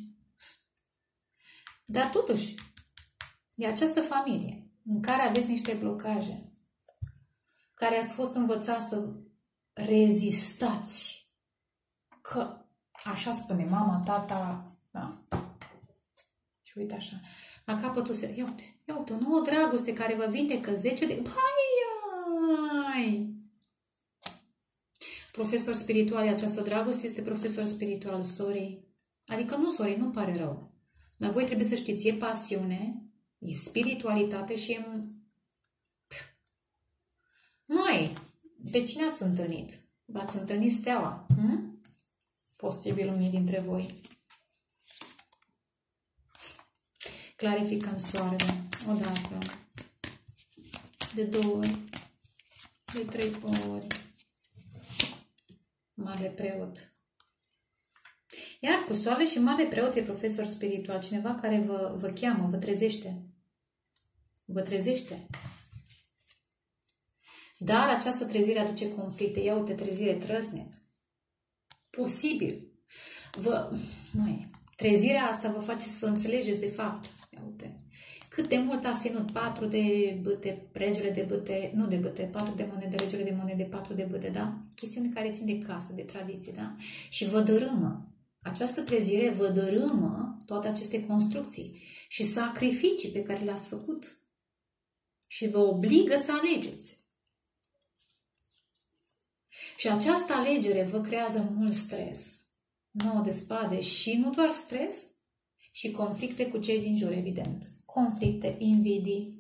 [SPEAKER 1] Dar totuși, e această familie în care aveți niște blocaje, care ați fost învățați să rezistați. Că, așa spune mama, tata, da? Și uite așa. La capătul se... Ia uite, o nouă dragoste care vă vindecă 10 de... Hai! Profesor spiritual, această dragoste este profesor spiritual, sorry. Adică nu, sorry, nu-mi pare rău. Dar voi trebuie să știți, e pasiune, e spiritualitate și e... Măi, pe cine ați întâlnit? V-ați întâlnit steaua? Posibil unii dintre voi. Clarificăm soarele. Odată. De 2 ori. De 3 ori. Mare preot. Iar cu soarele și mare preot e profesor spiritual. Cineva care vă cheamă, vă trezește. Vă trezește. Dar această trezire aduce conflicte. Ia uite, trezire trăsnet. Posibil. Trezirea asta vă face să înțelegeți de fapt. Ia uite. Cât de mult a ținut 4 de bâte, regele de bâte, nu de bâte, 4 de monede, regele de monede, 4 de bâte, da? Chestiuni care țin de casă, de tradiție, da? Și vă dărâmă. Această trezire vă dărâmă toate aceste construcții și sacrificii pe care le-ați făcut. Și vă obligă să alegeți. Și această alegere vă creează mult stres. 9 de spade și nu doar stres, și conflicte cu cei din jur, evident. Conflicte, invidii.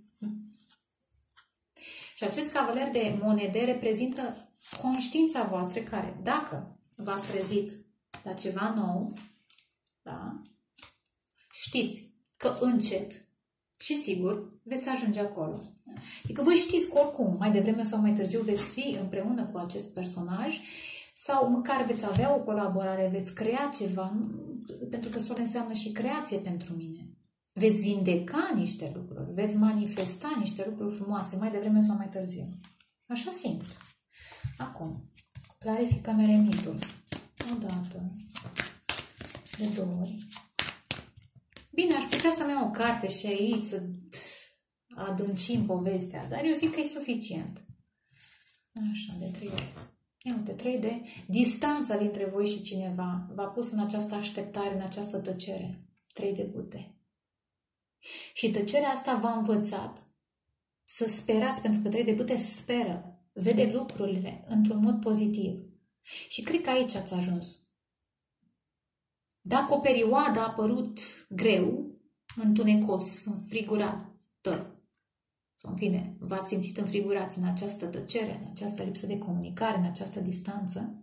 [SPEAKER 1] Și acest cavaler de monede reprezintă conștiința voastră care, dacă v-ați trezit la ceva nou, da, știți că încet și sigur veți ajunge acolo. Adică voi știți că oricum, mai devreme sau mai târziu veți fi împreună cu acest personaj sau măcar veți avea o colaborare, veți crea ceva, pentru că soare înseamnă și creație pentru mine. Veți vindeca niște lucruri, veți manifesta niște lucruri frumoase, mai devreme sau mai târziu. Așa simplu. Acum, clarificăm eremitul. O dată, de 2 ori. Bine, aș putea să-mi iau o carte și aici să adâncim povestea, dar eu zic că e suficient. Așa, de 3 ori. Ia uite, 3D. Distanța dintre voi și cineva v-a pus în această așteptare, în această tăcere. 3 de bâte. Și tăcerea asta v-a învățat să sperați, pentru că 3 de bâte speră, vede lucrurile într-un mod pozitiv. Și cred că aici ați ajuns. Dacă o perioadă a apărut greu, întunecos, înfrigurată, sau în fine, v-ați simțit înfrigurați în această tăcere, în această lipsă de comunicare, în această distanță,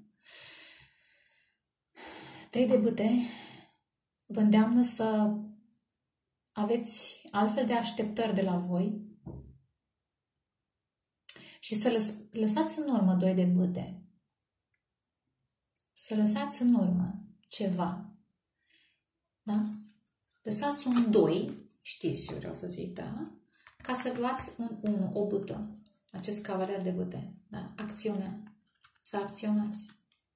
[SPEAKER 1] 3 de bâte vă îndeamnă să aveți altfel de așteptări de la voi și să lăsați în urmă 2 de bâte. Să lăsați în urmă ceva. Da? Lăsați un 2, știți ce vreau să zic, da? Ca să luați un 1, o bâtă. Acest cavaler de bâte. Da? Acțiunea. Să acționați.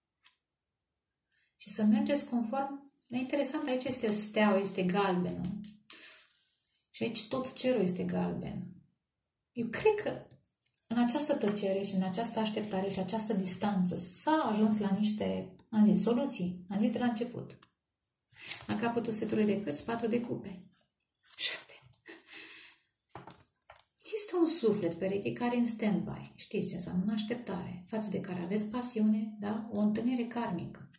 [SPEAKER 1] Și să mergeți conform. E interesant, aici este steaua, este galbenă. Și aici tot cerul este galben. Eu cred că în această tăcere și în această așteptare și această distanță s-a ajuns la niște, am zis, soluții. Am zis de la început. La capătul setului de cărți, 4 de cupe. 7. Există un suflet pereche care e în stand-by. Știți ce înseamnă? În așteptare. Față de care aveți pasiune, da? O întâlnire karmică.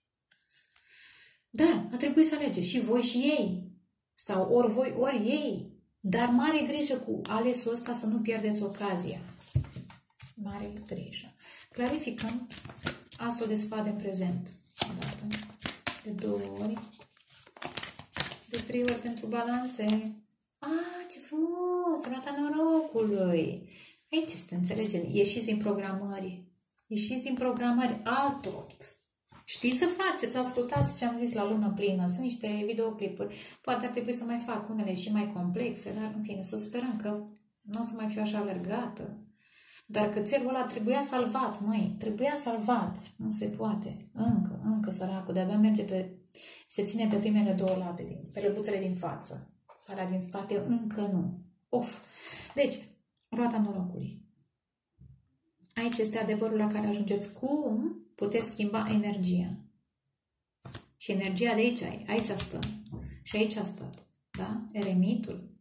[SPEAKER 1] Dar a trebuit să alegeți și voi și ei. Sau ori voi, ori ei. Dar mare grijă cu alesul ăsta să nu pierdeți ocazia. Mare grijă. Clarificăm asul de spade în prezent. O dată. De 2 ori. De 3 ori pentru balanțe. Ce frumos! Roata norocului! Aici este, înțelegem. Ieșiți din programări. Ieșiți din programări alt. Știți să faceți, ascultați ce am zis la lună plină. Sunt niște videoclipuri. Poate ar trebui să mai fac unele și mai complexe, dar în fine, să sperăm că nu o să mai fiu așa alergată. Dar cățelul ăla trebuia salvat, măi. Trebuia salvat. Nu se poate. Încă săracul. De-abia merge se ține pe primele 2 labe, pe lăbuțele din față. Alea din spate încă nu. Deci, roata norocului. Aici este adevărul la care ajungeți. Cum puteți schimba energia? Și energia de aici stă. Și aici a stat. Da? Eremitul.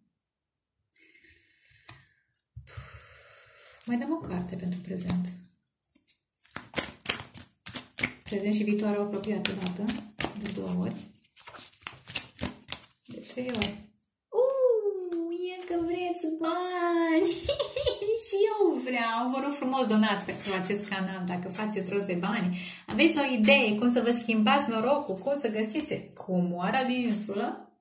[SPEAKER 1] Mai dăm o carte pentru prezent. Prezent și viitor au apropiat o dată. De 2 ori. De 3 ori. E că vreți bani! Și eu vreau. Vă rog frumos, donați pentru acest canal dacă faceți rost de bani. Aveți o idee cum să vă schimbați norocul, cum să găsiți comoara din insulă?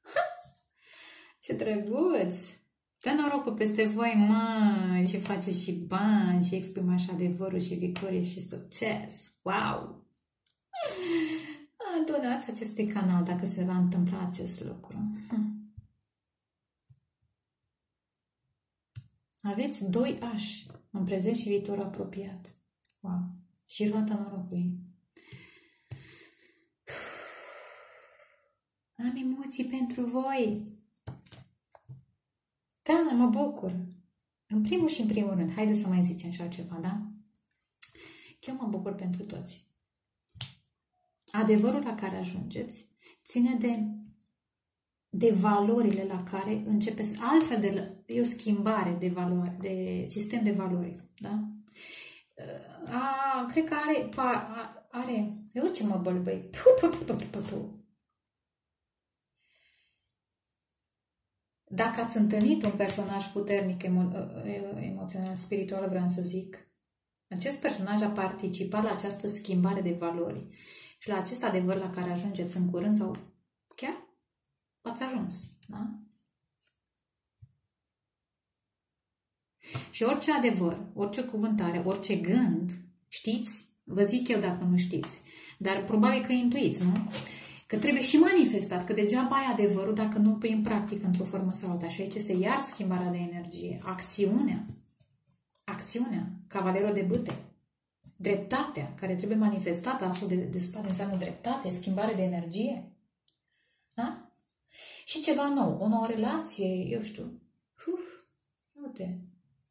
[SPEAKER 1] Ce drăguț! Dă norocul peste voi, mă, și faceți și bani și exprimați adevărul și victorie și succes. Wow! Donați acestui canal dacă se va întâmpla acest lucru. Aveți 2 ași în prezent și viitor apropiat. Wow! Și roata norocului. Am emoții pentru voi. Da, mă bucur. În primul și în primul rând, haideți să mai zicem așa ceva, da? Eu mă bucur pentru toți. Adevărul la care ajungeți ține de valorile la care începeți. Altfel e o schimbare de valori, de sistem de valori, da? Cred că are... Eu ce mă bălbăi? Dacă ați întâlnit un personaj puternic emoțional, spiritual, vreau să zic, acest personaj a participat la această schimbare de valori și la acest adevăr la care ajungeți în curând sau chiar ați ajuns, da? Și orice adevăr, orice cuvântare, orice gând, știți? Vă zic eu dacă nu știți, dar probabil că intuiți, nu? Că trebuie și manifestat, că degeaba ai adevărul dacă nu îl pui în practică într-o formă sau alta. Și aici este iar schimbarea de energie, acțiunea. acțiunea, cavalerul de bâte, dreptatea, care trebuie manifestată, asul de spade înseamnă dreptate, schimbare de energie. Da? Și ceva nou, o nouă relație, eu știu. Uite.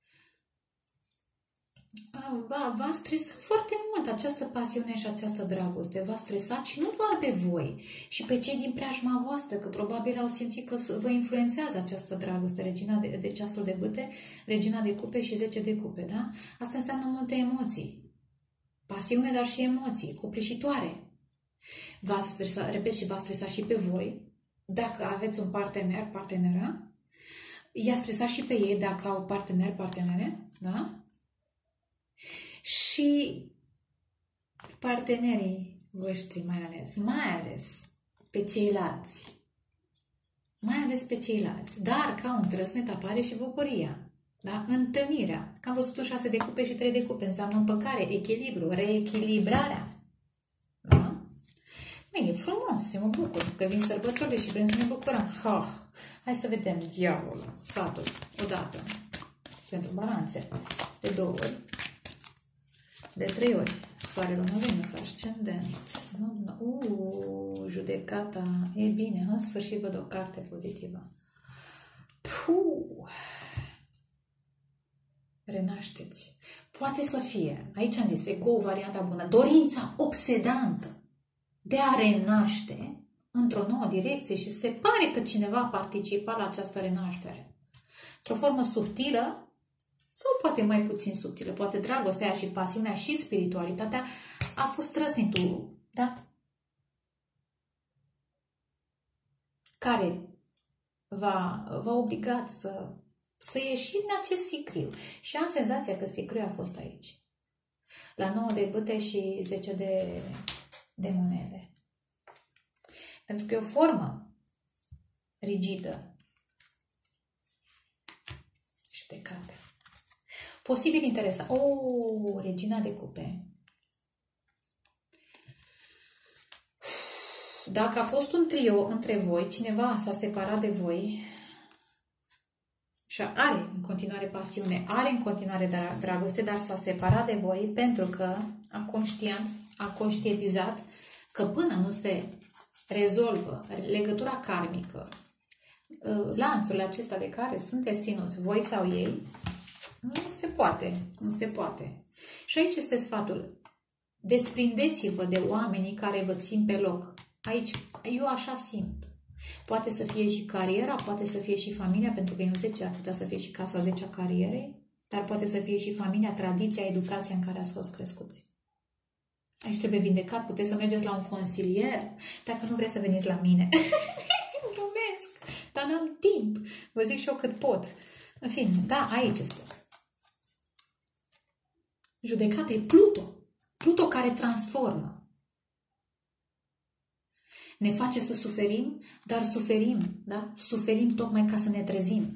[SPEAKER 1] V-a stresat foarte mult această pasiune și această dragoste. V-a stresat și nu doar pe voi, și pe cei din preajma voastră, că probabil au simțit că vă influențează această dragoste. Regina de ceasul de bâte, regina de cupe și 10 de cupe, da? Asta înseamnă multe emoții. Pasiune, dar și emoții, copleșitoare. V-a stresat, repet, și v-a stresat și pe voi, dacă aveți un partener, parteneră. I-a stresat și pe ei dacă au partener, partenere, da? Și partenerii voștri mai ales pe ceilalți. Mai ales pe ceilalți. Dar ca un trăsnet apare și bucuria. Da? Întâlnirea. Că am văzut 6 de cupe și 3 de cupe. Înseamnă împăcare, echilibru, reechilibrarea. Da? E frumos, eu mă bucur că vin sărbătorile și vrem să ne bucurăm. Hai să vedem diavolul, sfatul, odată, pentru balanțe, de 2 ori, de 3 ori, soarele, lună, Venus, ascendent, judecata, e bine, în sfârșit văd o carte pozitivă. Renașteți. Poate să fie, aici am zis, ego, varianta bună, dorința obsedantă de a renaște într-o nouă direcție și se pare că cineva participa la această renaștere. Într-o formă subtilă sau poate mai puțin subtilă, poate dragostea și pasiunea și spiritualitatea a fost trăsnitul, da? Care v-a obligat să ieșiți din acest sicriu. Și am senzația că sicriul a fost aici. La 9 de bâte și 10 de monede. Pentru că e o formă rigidă. Judecată. Posibil interesant. Regina de cupe. Dacă a fost un trio între voi, cineva s-a separat de voi și are în continuare pasiune, are în continuare dragoste, dar s-a separat de voi pentru că a conștientizat că până nu se rezolvă legătura karmică, lanțurile acestea de care sunteți ținuți, voi sau ei, nu se poate, nu se poate. Și aici este sfatul. Desprindeți-vă de oamenii care vă țin pe loc. Aici, eu așa simt. Poate să fie și cariera, poate să fie și familia, pentru că e un 10, ar putea să fie și casa 10 a carierei, dar poate să fie și familia, tradiția, educația în care ați fost crescuți. Aici trebuie vindecat, puteți să mergeți la un consilier, dacă nu vreți să veniți la mine. Glumesc, dar n-am timp. Vă zic și eu cât pot. În fine, da, aici este. Judecata e Pluto. Pluto care transformă. Ne face să suferim, dar suferim, da? Suferim tocmai ca să ne trezim.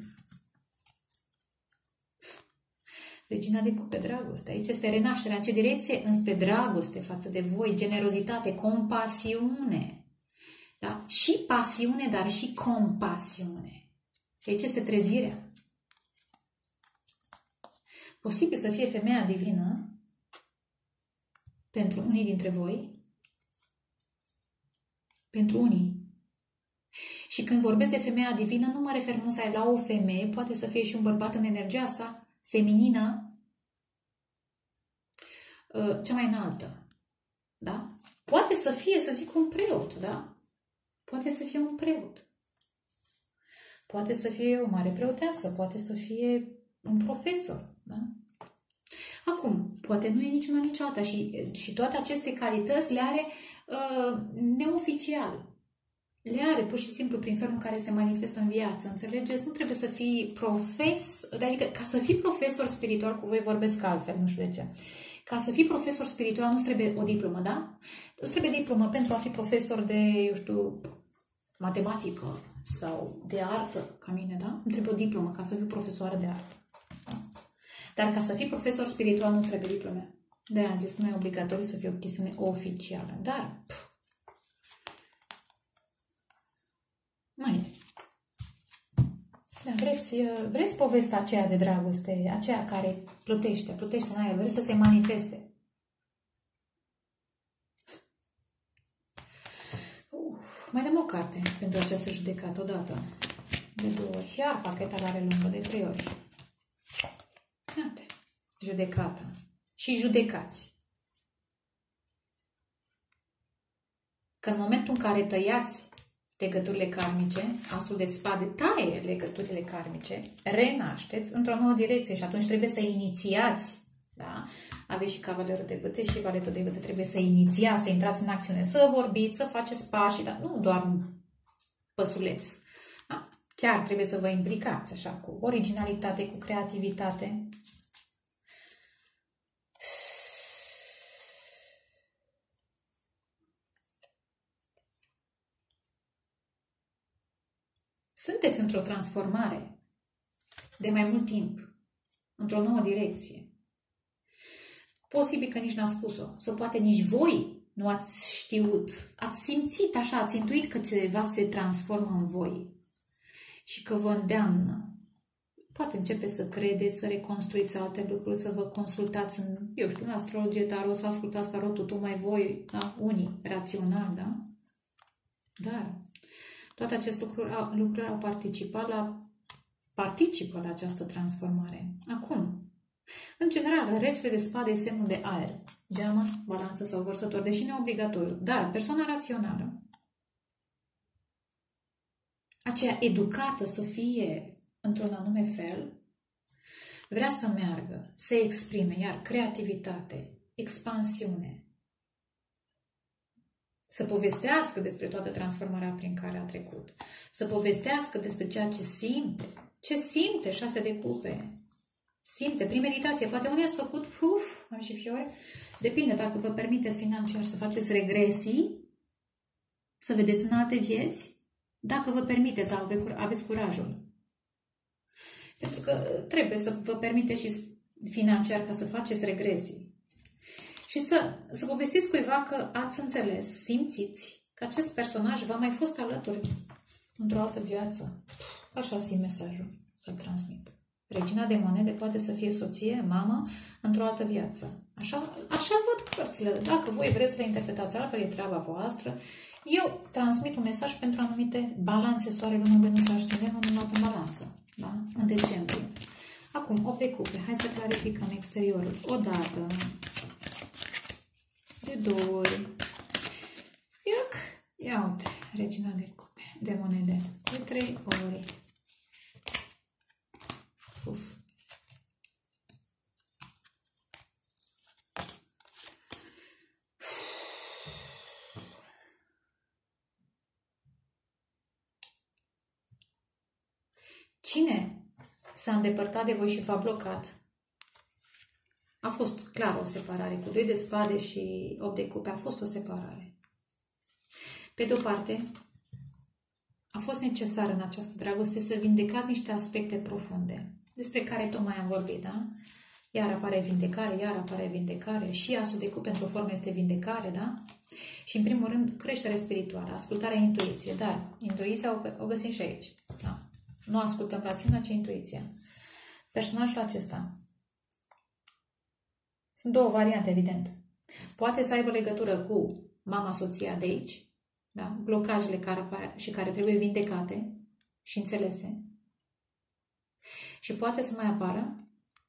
[SPEAKER 1] Regina de cupe, dragoste. Aici este renașterea. În ce direcție? Înspre dragoste față de voi, generozitate, compasiune. Da? Și pasiune, dar și compasiune. Aici este trezirea. Posibil să fie femeia divină pentru unii dintre voi, pentru unii. Și când vorbesc de femeia divină, nu mă refer numai la o femeie, poate să fie și un bărbat în energia sa feminină, cea mai înaltă. Da? Poate să fie, să zic, un preot, da? Poate să fie un preot. Poate să fie o mare preoteasă, poate să fie un profesor, da? Acum, poate nu e niciuna, nici alta și toate aceste calități le are neoficial. Le are pur și simplu prin felul în care se manifestă în viață. Înțelegeți? Nu trebuie să fii profesor, adică ca să fii profesor spiritual, cu voi vorbesc altfel, nu știu de ce. Ca să fii profesor spiritual nu trebuie o diplomă, da? Îți trebuie diplomă pentru a fi profesor de, eu știu, matematică sau de artă, ca mine, da? Nu trebuie o diplomă ca să fiu profesoară de artă. Da? Dar ca să fii profesor spiritual nu trebuie diplome. De-aia am zis, nu e obligatoriu să fie o chestiune oficială. Dar, mai Da, vreți povestea aceea de dragoste, aceea care plutește în aer, vreți să se manifeste. Mai dăm o carte pentru această judecată odată, de 2 ori, iar pachetarea lungă de 3 ori. Iată, judecată și judecați. Că în momentul în care tăiați legăturile karmice, asul de spade taie legăturile karmice, renașteți într-o nouă direcție și atunci trebuie să inițiați. Da? Aveți și cavalerul de bâte și valetul de bâte. Trebuie să inițiați, să intrați în acțiune, să vorbiți, să faceți pași, dar nu doar un păsuleț. Da? Chiar trebuie să vă implicați așa, cu originalitate, cu creativitate. Sunteți într-o transformare de mai mult timp, într-o nouă direcție. Posibil că nici n-ați spus-o, sau poate nici voi nu ați știut. Ați simțit așa, ați intuit că ceva se transformă în voi și că vă îndeamnă. Poate începe să credeți, să reconstruiți alte lucruri, să vă consultați în, eu știu, în astrologie, tarot, să ascultați tarotul, tu mai voi, da? Unii, rațional, da? Dar toate aceste lucruri au participă la această transformare. Acum, în general, regele de spade e semnul de aer, geamă, balanță sau vărsător, deși neobligatoriu. Dar persoana rațională, aceea educată să fie într-un anume fel, vrea să meargă, să exprime, iar creativitate, expansiune, să povestească despre toată transformarea prin care a trecut, să povestească despre ceea ce simte. Ce simte 6 de cupe? Simte, prin meditație. Poate unii ați făcut, am și fiori, depinde dacă vă permiteți financiar să faceți regresii, să vedeți în alte vieți, dacă vă permiteți, să aveți curajul. Pentru că trebuie să vă permiteți și financiar ca să faceți regresii. Și să povestiți cuiva că ați înțeles, simțiți că acest personaj v-a mai fost alături într-o altă viață. Așa simt mesajul să-l transmit. Regina de monede poate să fie soție, mamă, într-o altă viață. Așa văd cărțile. Dacă voi vreți să le interpretați altfel, e treaba voastră. Eu transmit un mesaj pentru anumite balanțe, soare, lună, Venus, ascendent, în altă balanță. Da? În decembrie. Acum, 8 de cupe. Hai să clarificăm exteriorul. O dată, de 2 ori. Ia uite, regina de cupe, de monede. De 3 ori. Uf. Cine s-a îndepărtat de voi și v-a blocat? A fost clar o separare. Cu 2 de spade și 8 de cupe a fost o separare. Pe de o parte, a fost necesar în această dragoste să vindecați niște aspecte profunde, despre care tocmai am vorbit, da? Iar apare vindecare, și asul de cupe într-o formă este vindecare, da? Și în primul rând, creștere spirituală, ascultarea intuiției, dar intuiția o găsim și aici, da? Nu ascultăm rațiunea, ci intuiția. Personajul acesta, sunt 2 variante, evident. Poate să aibă legătură cu mama, soția de aici, da? Blocajele care trebuie vindecate și înțelese. Și poate să mai apară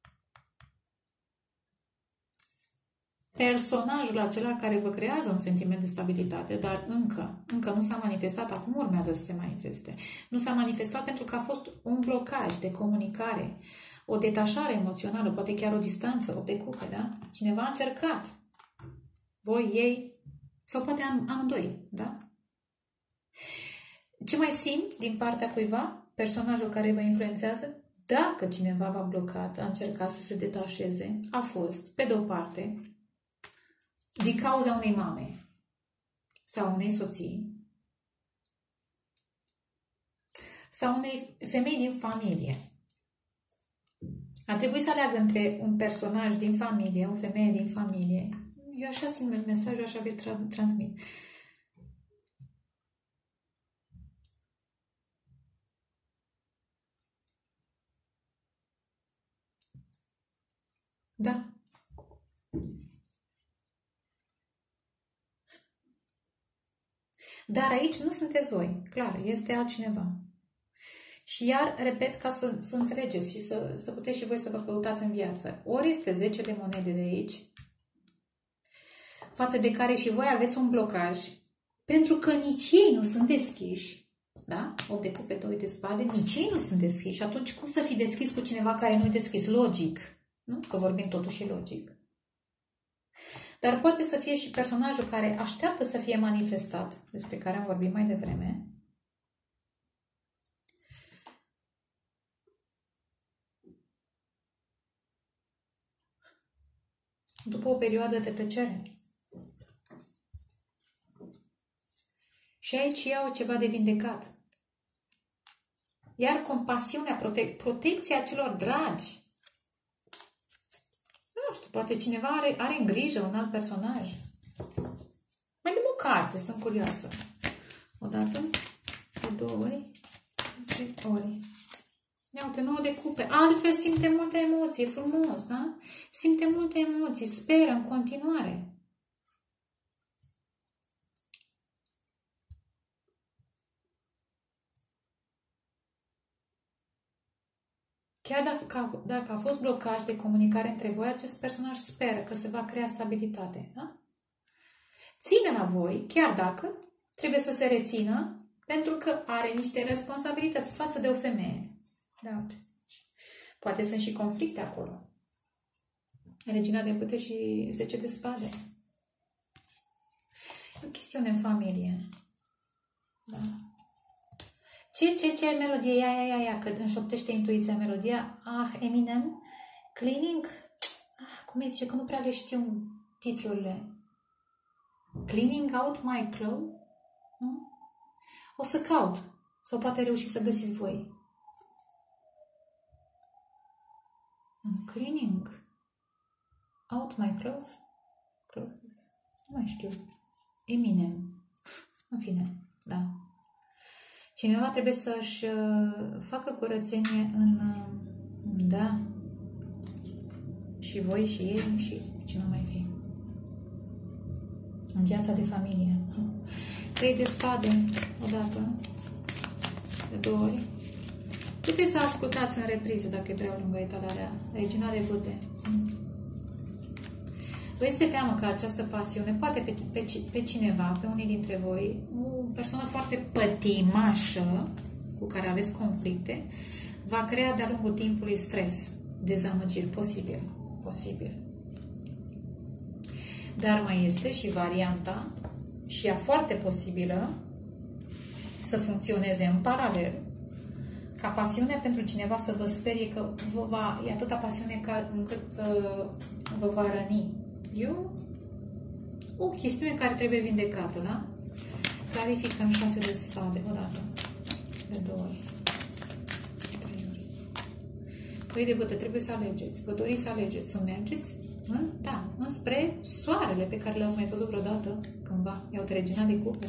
[SPEAKER 1] personajul acela care vă creează un sentiment de stabilitate, dar încă nu s-a manifestat, acum urmează să se manifeste. Nu s-a manifestat pentru că a fost un blocaj de comunicare, o detașare emoțională, poate chiar o distanță, 8 de cupe, da? Cineva a încercat. Voi, ei, sau poate amândoi, da? Ce mai simt din partea cuiva, personajul care vă influențează, dacă cineva v-a blocat, a încercat să se detașeze, a fost, pe de o parte, din cauza unei mame sau unei soții sau unei femei din familie. A trebuit să aleagă între un personaj din familie, o femeie din familie. Eu așa simt mesajul, așa vi-l transmit. Da. Dar aici nu sunteți voi, clar, este altcineva. Și iar, repet, ca să înțelegeți și să puteți și voi să vă căutați în viață. Ori este 10 de monede de aici, față de care și voi aveți un blocaj, pentru că nici ei nu sunt deschiși, da? 8 de cupe, 2 de spade, nici ei nu sunt deschiși. Și atunci cum să fii deschis cu cineva care nu e deschis? Logic, nu? Că vorbim totuși logic. Dar poate să fie și personajul care așteaptă să fie manifestat, despre care am vorbit mai devreme. După o perioadă de tăcere. Și aici iau ceva de vindecat. Iar compasiunea, protecția celor dragi. Nu știu, poate cineva are în grijă un alt personaj. Mai dăm o carte, sunt curioasă. O dată, de 2 ori, 3 ori. Ia uite, 9 de cupe. Altfel simte multe emoții, e frumos, da? Simte multe emoții, speră în continuare. Chiar dacă a fost blocaj de comunicare între voi, acest personaj speră că se va crea stabilitate. Da? Ține la voi, chiar dacă trebuie să se rețină, pentru că are niște responsabilități față de o femeie. Da. Poate sunt și conflicte acolo. Regina de pute și 10 de spade. E o chestiune în familie. Da. Ce melodie? Ia, că înșoptește intuiția melodia. Eminem. Cleaning. Cum îi zice? Că nu prea le știu titlurile. Cleaning out my clothes. Nu? O să caut. Sau poate reuși să găsiți voi. Cleaning out my clothes. Nu mai știu. Eminem. În fine, da. Cineva trebuie să-și facă curățenie în... Da. Și voi, și ei, și cine mai fi. În viața de familie. 3 de spade, odată. De 2 ori. Puteți să ascultați în repriză, dacă e prea lungă etalarea. Regina de pute. Vă este teamă că această pasiune, poate pe cineva, pe unii dintre voi, o persoană foarte pătimașă, cu care aveți conflicte, va crea de-a lungul timpului stres, dezamăgiri. Posibil. Dar mai este și varianta, și ea foarte posibilă, să funcționeze în paralel, ca pasiunea pentru cineva să vă sperie că e atâta pasiune încât vă va răni. O chestiune care trebuie vindecată, da? Clarificăm 6 de spade, odată, de 2 ori, 3 ori. Voi de bătă, trebuie să alegeți. Vă doriți să alegeți, să mergeți înspre soarele pe care l-ați mai văzut vreodată cândva. Iau-te, regina de cupe.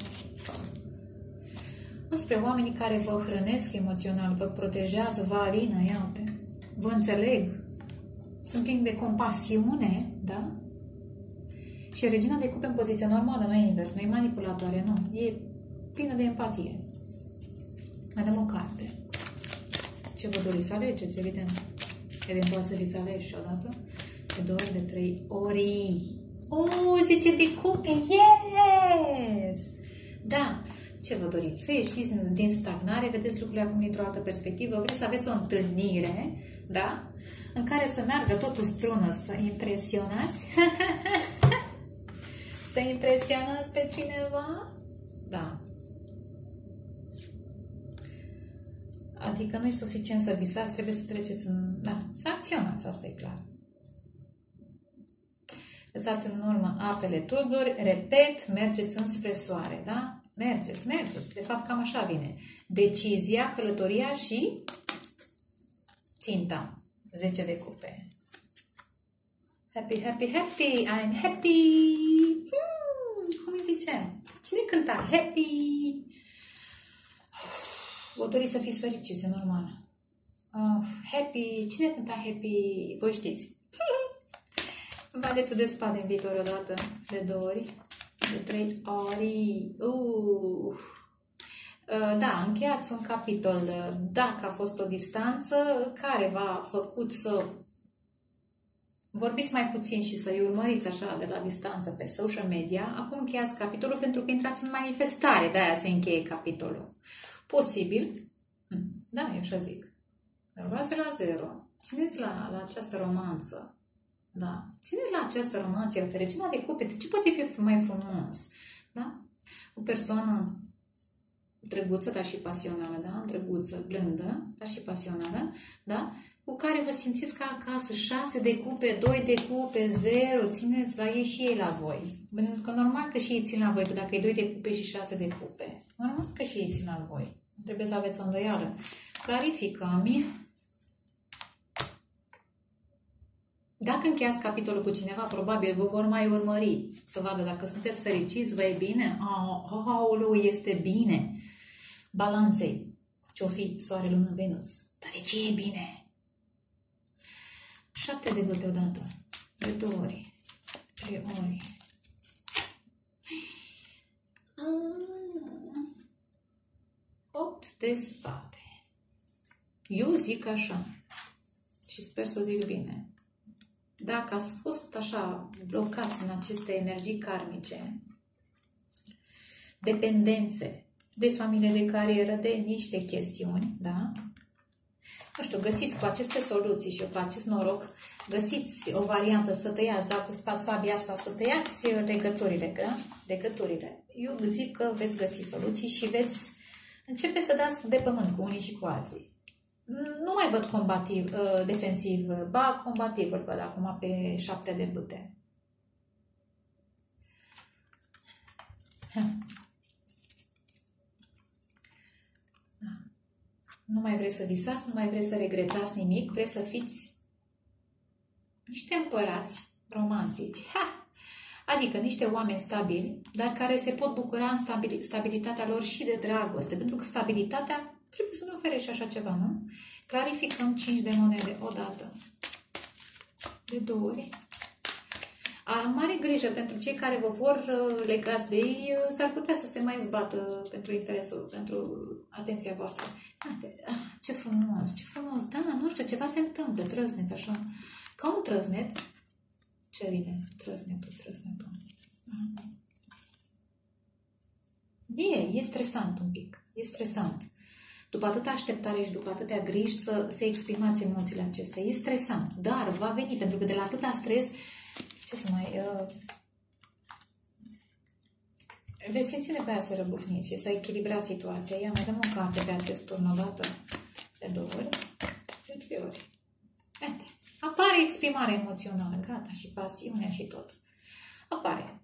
[SPEAKER 1] Înspre oamenii care vă hrănesc emoțional, vă protejează, vă alină, iau-te. Vă înțeleg. Sunt plini de compasiune, da? Și regina de cupe în poziție normală, nu e invers, nu e manipulatoare, nu. E plină de empatie. Mai dăm o carte. Ce vă doriți să alegeți, evident. Eventual să fiți aleși odată. De 2 ori, de 3 ori. 10 de cupe, yes! Da. Ce vă doriți? Să ieșiți din stagnare, vedeți lucrurile acum dintr-o altă perspectivă, vreți să aveți o întâlnire, da? În care să meargă totul strună, să impresionați? Să impresionați pe cineva? Da. Adică nu e suficient să visați, trebuie să treceți în... Da, să acționați, asta e clar. Lăsați în urmă apele tulburi, repet, mergeți înspre soare, da? Mergeți. De fapt, cam așa vine. Decizia, călătoria și ținta. 10 de cupe. Happy, I'm happy. Cum îi zice? Cine cânta? Happy. Vă doriți să fiți fericiți, e normal. Happy. Cine cânta happy? Voi știți. Valetul de spade în viitor odată, de 2 ori, de 3 ori. Da, încheiați un capitol. Dacă a fost o distanță care v-a făcut să vorbiți mai puțin și să-i urmăriți așa de la distanță pe social media, acum încheiați capitolul pentru că intrați în manifestare, de-aia se încheie capitolul. Posibil, da, eu așa zic, luați la 0, țineți la această romanță, da, țineți la această romanță, iată, regina de cupe, de ce poate fi mai frumos, da? O persoană drăguță, dar și pasională, da? Drăguță, blândă, dar și pasională, da? Cu care vă simțiți ca acasă, 6 de cupe, 2 de cupe, 0, țineți la ei și ei la voi. Pentru că normal că și ei țin la voi, că dacă e 2 de cupe și 6 de cupe, normal că și ei țin la voi. Trebuie să aveți o îndoială. Clarificăm-i. Dacă încheiați capitolul cu cineva, probabil vă vor mai urmări să vadă dacă sunteți fericiți, vă e bine? Aoleu, este bine. Balanței. Ce-o fi Soare, Lună, Venus. Dar de ce e bine? 7 de bâte odată. De 2 ori. 3 ori. 8 de spade. Eu zic așa. Și sper să zic bine. Dacă ați fost așa blocați în aceste energii karmice, dependențe de familie, de carieră, de niște chestiuni, da? Nu știu, găsiți cu aceste soluții și cu acest noroc, găsiți o variantă să tăiați, dacă spați sabia asta, să tăiați legăturile, da? Legăturile. Eu zic că veți găsi soluții și veți începe să dați de pământ cu unii și cu alții. Nu mai văd combativ, defensiv, ba combativ îl văd acum pe 7 de bâte. Da. Nu mai vreți să visați, nu mai vreți să regretați nimic, vreți să fiți niște împărați romantici. Adică niște oameni stabili, dar care se pot bucura în stabilitatea lor și de dragoste, pentru că stabilitatea trebuie să ne ofere și așa ceva, nu? Clarificăm 5 de monede odată. De 2 ori. Mare grijă pentru cei care vă vor legați de ei, s-ar putea să se mai zbată pentru interesul, pentru atenția voastră. Ce frumos, ce frumos. Da, nu știu, ceva se întâmplă, trăsnet, așa. Ca un trăsnet. Ce vine? Trăsnetul. E stresant un pic. E stresant. După atâta așteptare și după atâtea griji să se exprimați emoțiile acestea. E stresant, dar va veni, pentru că de la atâta stres, ce să mai... veți simți nevoia să răbufniți și să echilibrați situația. Ia, mai dăm o carte pe acest turn odată, de 2 ori, de 3 ori. Uite, apare exprimarea emoțională, gata, și pasiunea și tot. Apare.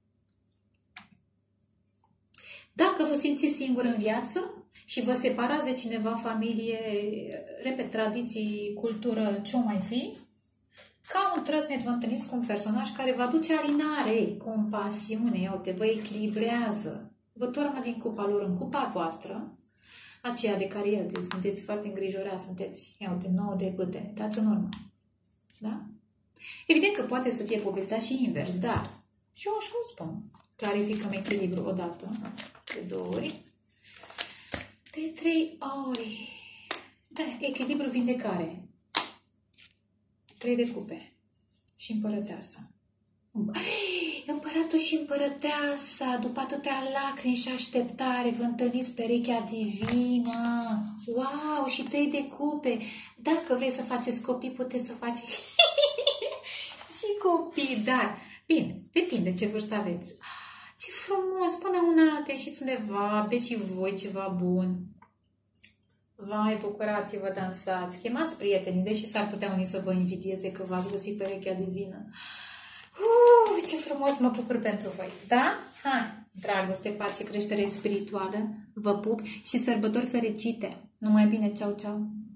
[SPEAKER 1] Dacă vă simțiți singur în viață, și vă separați de cineva, familie, repet, tradiții, cultură, ce-o mai fi, ca un trăsnet vă întâlniți cu un personaj care vă aduce alinare, compasiune, iau-te, vă echilibrează, vă toarnă din cupa lor în cupa voastră, aceea de care iată, sunteți foarte îngrijorați, sunteți, iau-te, 9 de bâte, dați în urmă. Da? Evident că poate să fie povestea și invers, dar și eu așa o spun. Clarificăm echilibru odată, de 2 ori. De 3 ori. Da, echilibru, vindecare. 3 de cupe. Și împărăteasa. Împăratul și împărăteasa, după atâtea lacrimi și așteptare, vă întâlniți perechea divină. Wow, și 3 de cupe. Dacă vreți să faceți copii, puteți să faceți și copii, dar bine, depinde ce vârstă aveți. Ce frumos, până una alta ieșiți undeva, aveți și voi ceva bun. Vai, bucurați-vă, dansați, chemați prietenii, deși s-ar putea unii să vă invidieze că v-ați găsit perechea divină. Ce frumos, mă bucur pentru voi, da? Hai, dragoste, pace, creștere spirituală, vă pup și sărbători fericite. Numai bine, ceau, ceau!